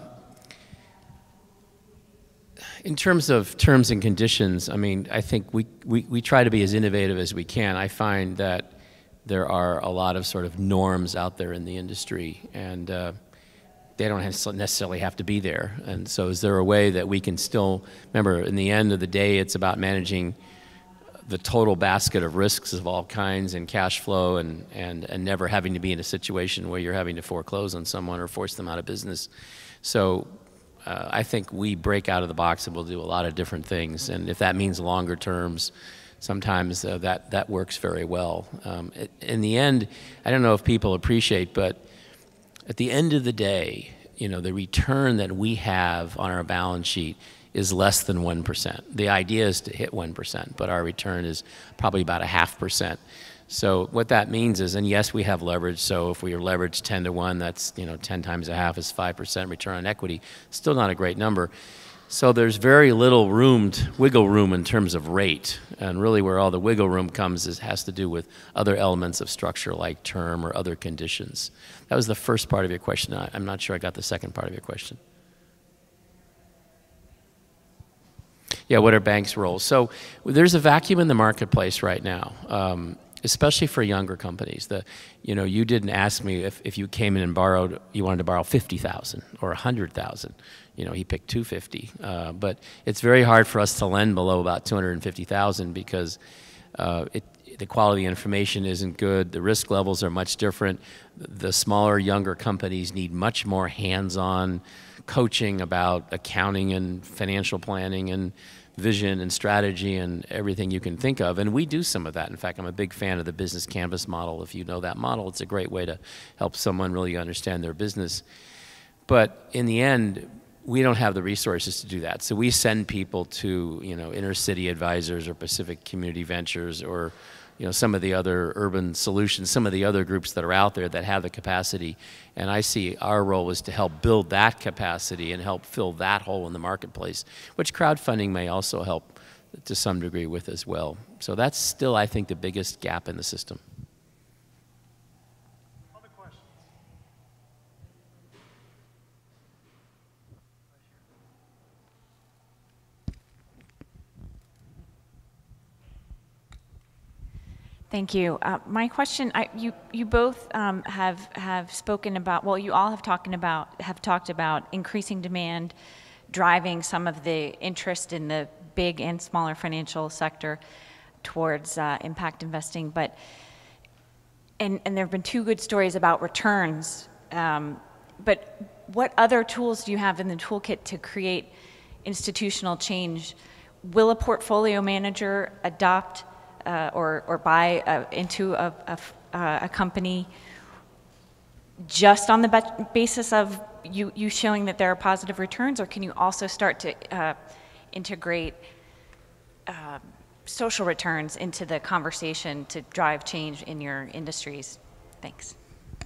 in terms of terms and conditions, I mean, I think we, we, we try to be as innovative as we can. I find that there are a lot of sort of norms out there in the industry, and uh, they don't have necessarily have to be there. And so is there a way that we can still, remember, in the end of the day, it's about managing the total basket of risks of all kinds and cash flow, and, and, and never having to be in a situation where you're having to foreclose on someone or force them out of business. So uh, I think we break out of the box and we'll do a lot of different things. And if that means longer terms, sometimes uh, that, that works very well. Um, it, in the end, I don't know if people appreciate, but at the end of the day, you know, the return that we have on our balance sheet is less than one percent. The idea is to hit one percent, but our return is probably about a half percent. So what that means is, and yes, we have leverage, so if we are leveraged ten to one, that's, you know, ten times a half is five percent return on equity. Still not a great number. So there's very little room, to, wiggle room in terms of rate. And really where all the wiggle room comes is has to do with other elements of structure like term or other conditions. That was the first part of your question. I, I'm not sure I got the second part of your question. Yeah, what are banks' roles? So there's a vacuum in the marketplace right now, um, especially for younger companies. The, you know, you didn't ask me if, if you came in and borrowed, you wanted to borrow fifty thousand or one hundred thousand. You know, he picked two hundred fifty. Uh, but it's very hard for us to lend below about two hundred fifty thousand because uh, it, the quality of information isn't good. The risk levels are much different. The smaller, younger companies need much more hands-on coaching about accounting and financial planning and vision and strategy and everything you can think of. And we do some of that. In fact, I'm a big fan of the business canvas model. If you know that model, it's a great way to help someone really understand their business. But in the end, we don't have the resources to do that. So we send people to, you know, Inner City Advisors or Pacific Community Ventures or, you know, some of the other urban solutions, some of the other groups that are out there that have the capacity. And I see our role is to help build that capacity and help fill that hole in the marketplace, which crowdfunding may also help to some degree with as well. So that's still, I think, the biggest gap in the system. Other questions? Thank you. Uh, my question, I, you you both um, have have spoken about. Well, you all have talking about have talked about increasing demand, driving some of the interest in the big and smaller financial sector towards uh, impact investing. But and and there have been two good stories about returns. Um, but what other tools do you have in the toolkit to create institutional change? Will a portfolio manager adopt uh, or, or buy uh, into a, a, a company just on the basis of you, you showing that there are positive returns, or can you also start to uh, integrate uh, social returns into the conversation to drive change in your industries? Thanks.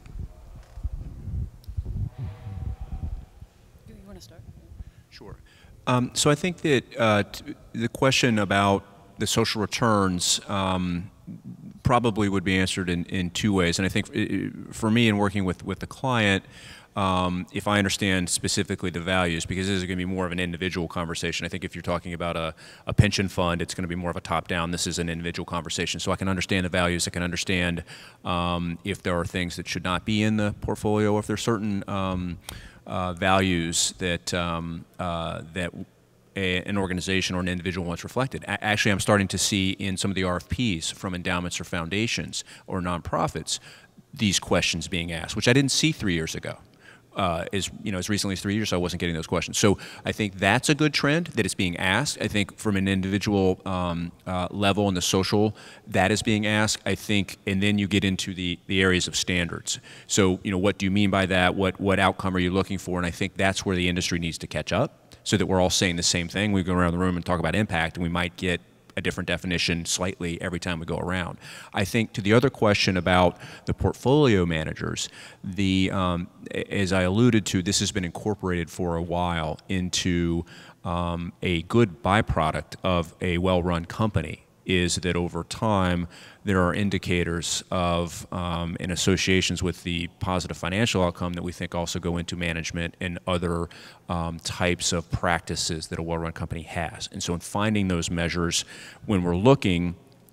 You want to start? Sure. Um, so I think that uh, t the question about the social returns um, probably would be answered in, in two ways. And I think it, for me in working with, with the client, um, if I understand specifically the values, because this is going to be more of an individual conversation. I think if you're talking about a, a pension fund, it's going to be more of a top-down. This is an individual conversation. So I can understand the values. I can understand um, if there are things that should not be in the portfolio, or if there's certain um, uh, values that, um, uh, that A, an organization or an individual wants reflected. A actually, I'm starting to see in some of the R F Ps from endowments or foundations or nonprofits these questions being asked, which I didn't see three years ago. Uh, as you know, as recently as three years, I wasn't getting those questions. So I think that's a good trend that it's being asked. I think from an individual um, uh, level and the social, that is being asked. I think, and then you get into the the areas of standards. So you know, what do you mean by that? What what outcome are you looking for? And I think that's where the industry needs to catch up, so that we're all saying the same thing. We go around the room and talk about impact, and we might get a different definition slightly every time we go around. I think to the other question about the portfolio managers, the um, as I alluded to, this has been incorporated for a while into um, a good byproduct of a well-run company, is that over time there are indicators of um, and associations with the positive financial outcome that we think also go into management and other um, types of practices that a well-run company has. And so in finding those measures, when we're looking,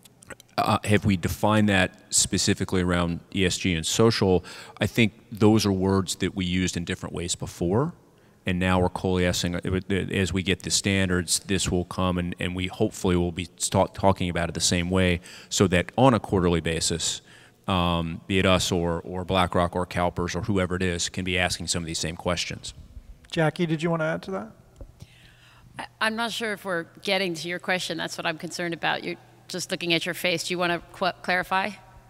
uh, have we defined that specifically around E S G and social? I think those are words that we used in different ways before. And now we're coalescing, as we get the standards, this will come, and, and we hopefully will be talk, talking about it the same way, so that on a quarterly basis, um, be it us or, or BlackRock or CalPERS or whoever it is, can be asking some of these same questions. Jackie, did you want to add to that? I, I'm not sure if we're getting to your question. That's what I'm concerned about. You're just looking at your face. Do you want to qu clarify?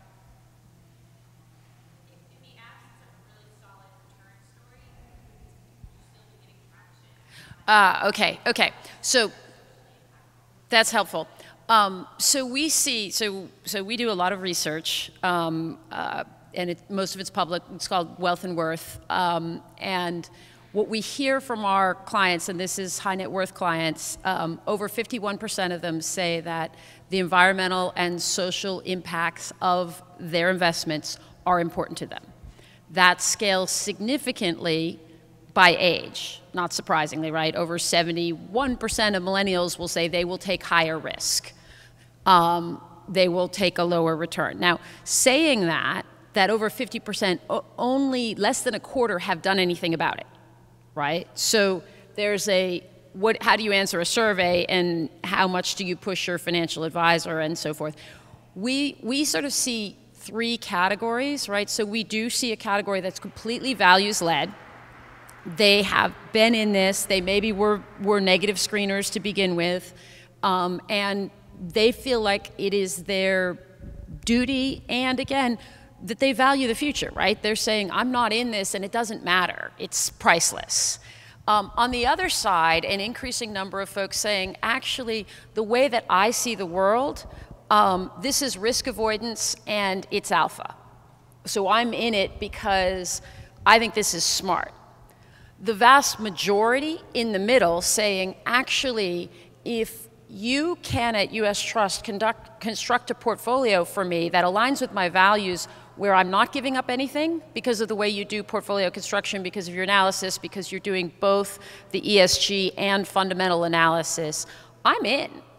Ah, okay, okay. So that's helpful. Um, so we see, so so we do a lot of research, um, uh, and it, most of it's public. It's called Wealth and Worth. Um, and what we hear from our clients, and this is high net worth clients, um, over fifty-one percent of them say that the environmental and social impacts of their investments are important to them. That scales significantly by age, not surprisingly, right? Over seventy-one percent of millennials will say they will take higher risk. Um, they will take a lower return. Now, saying that, that over fifty percent, only less than a quarter have done anything about it, right? So there's a, what, how do you answer a survey, and how much do you push your financial advisor, and so forth? We, we sort of see three categories, right? So we do see a category that's completely values-led. They have been in this, they maybe were, were negative screeners to begin with, um, and they feel like it is their duty, and again, that they value the future, right? They're saying, I'm not in this and it doesn't matter, it's priceless. Um, on the other side, an increasing number of folks saying, actually, the way that I see the world, um, this is risk avoidance and it's alpha. So I'm in it because I think this is smart. The vast majority in the middle saying, actually, if you can at U S Trust conduct, construct a portfolio for me that aligns with my values, where I'm not giving up anything because of the way you do portfolio construction, because of your analysis, because you're doing both the E S G and fundamental analysis, I'm in.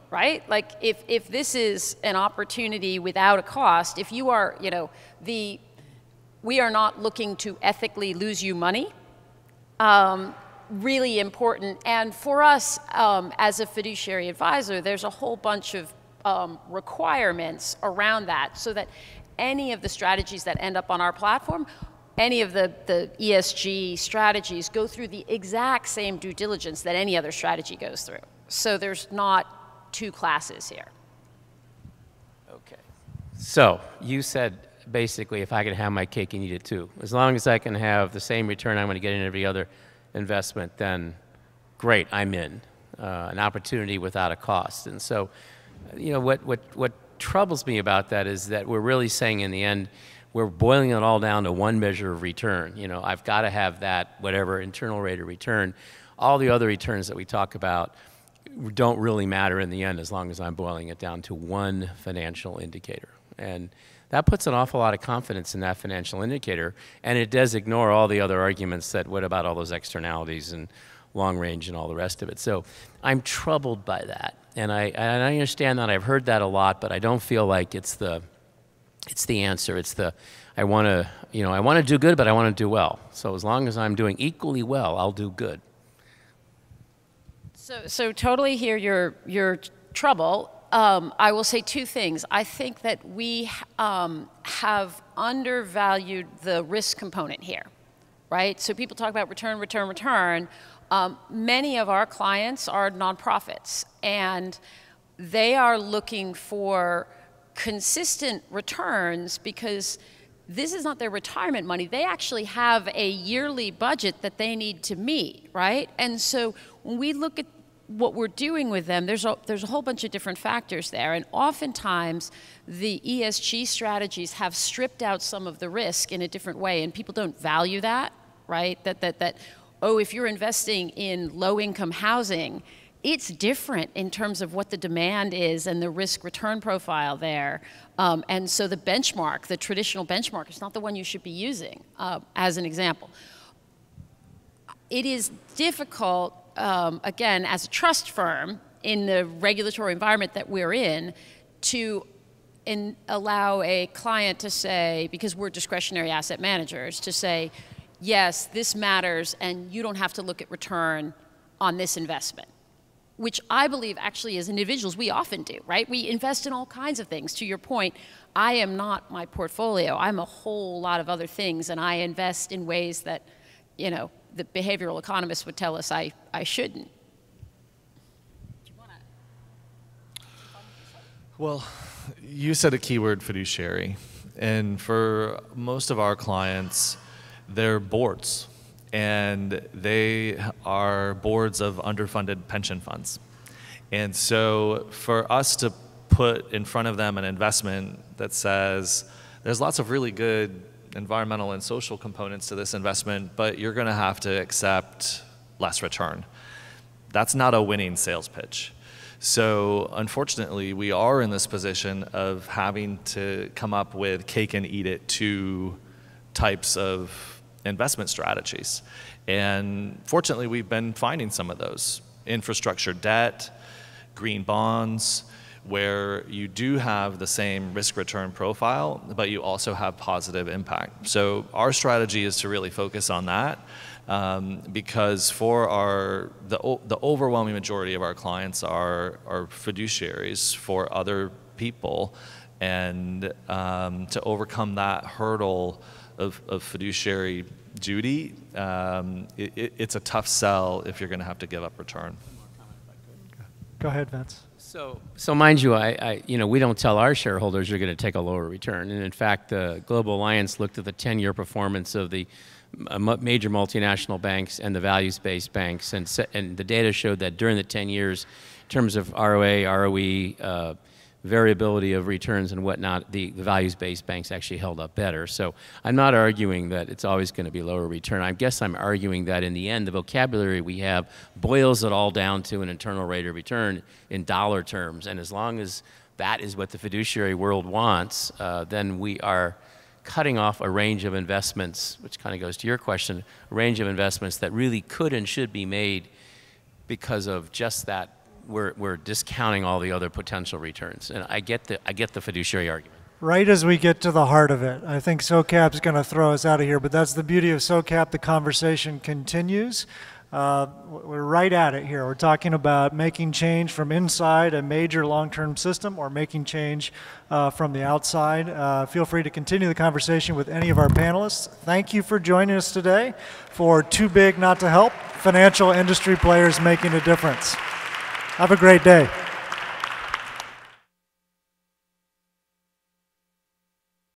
right? Like if, if this is an opportunity without a cost, if you are, you know, the, we are not looking to ethically lose you money, um, really important. And for us, um, as a fiduciary advisor, there's a whole bunch of um, requirements around that so that any of the strategies that end up on our platform, any of the, the E S G strategies go through the exact same due diligence that any other strategy goes through. So there's not two classes here. Okay. So you said basically if I could have my cake and eat it too. As long as I can have the same return I'm going to get in every other investment, then great, I'm in. Uh, an opportunity without a cost. And so, you know, what, what, what troubles me about that is that we're really saying in the end, we're boiling it all down to one measure of return. You know, I've got to have that, whatever, internal rate of return. All the other returns that we talk about don't really matter in the end as long as I'm boiling it down to one financial indicator. And that puts an awful lot of confidence in that financial indicator, and it does ignore all the other arguments that what about all those externalities and long range and all the rest of it. So I'm troubled by that, and I, and I understand that. I've heard that a lot, but I don't feel like it's the, it's the answer. It's the, I want to, you know, I want to do good, but I want to do well. So as long as I'm doing equally well, I'll do good. So, so totally hear your, your trouble. Um, I will say two things. I think that we um, have undervalued the risk component here, right? So people talk about return, return, return. Um, many of our clients are nonprofits, and they are looking for consistent returns because this is not their retirement money. They actually have a yearly budget that they need to meet, right? And so when we look at what we're doing with them, there's a, there's a whole bunch of different factors there. And oftentimes, the E S G strategies have stripped out some of the risk in a different way, and people don't value that, right? That, that, that oh, if you're investing in low-income housing, it's different in terms of what the demand is and the risk-return profile there. Um, and so the benchmark, the traditional benchmark, is not the one you should be using, uh, as an example. It is difficult, um, again, as a trust firm in the regulatory environment that we're in, to in allow a client to say, because we're discretionary asset managers, to say, yes, this matters, and you don't have to look at return on this investment, which I believe actually as individuals we often do, right? We invest in all kinds of things. To your point, I am not my portfolio. I'm a whole lot of other things, and I invest in ways that, you know, the behavioral economists would tell us I, I shouldn't. Well, you said a keyword, fiduciary, and for most of our clients, they're boards, and they are boards of underfunded pension funds. And so for us to put in front of them an investment that says, there's lots of really good environmental and social components to this investment, but you're going to have to accept less return, that's not a winning sales pitch. So unfortunately, we are in this position of having to come up with cake and eat it two types of investment strategies. And fortunately, we've been finding some of those. Infrastructure debt, green bonds, where you do have the same risk-return profile, but you also have positive impact. So our strategy is to really focus on that, um, because for our the, the overwhelming majority of our clients are, are fiduciaries for other people, and um, to overcome that hurdle of, of fiduciary duty, um, it, it, it's a tough sell if you're going to have to give up return. Go ahead, Vince. So, so mind you, I, I, you know, we don't tell our shareholders you're going to take a lower return. And in fact, the Global Alliance looked at the ten-year performance of the uh, major multinational banks and the values-based banks, and, set, and the data showed that during the ten years, in terms of R O A, R O E, uh, variability of returns and whatnot, the, the values-based banks actually held up better. So I'm not arguing that it's always going to be lower return. I guess I'm arguing that in the end, the vocabulary we have boils it all down to an internal rate of return in dollar terms. And as long as that is what the fiduciary world wants, uh, then we are cutting off a range of investments, which kind of goes to your question, a range of investments that really could and should be made because of just that we're, we're discounting all the other potential returns. And I get the, I get the fiduciary argument. Right as we get to the heart of it, I think SOCAP's going to throw us out of here, but that's the beauty of SOCAP. The conversation continues. Uh, we're right at it here. We're talking about making change from inside a major long-term system or making change uh, from the outside. Uh, feel free to continue the conversation with any of our panelists. Thank you for joining us today for Too Big Not to Help, Financial Industry Players Making a Difference. Have a great day.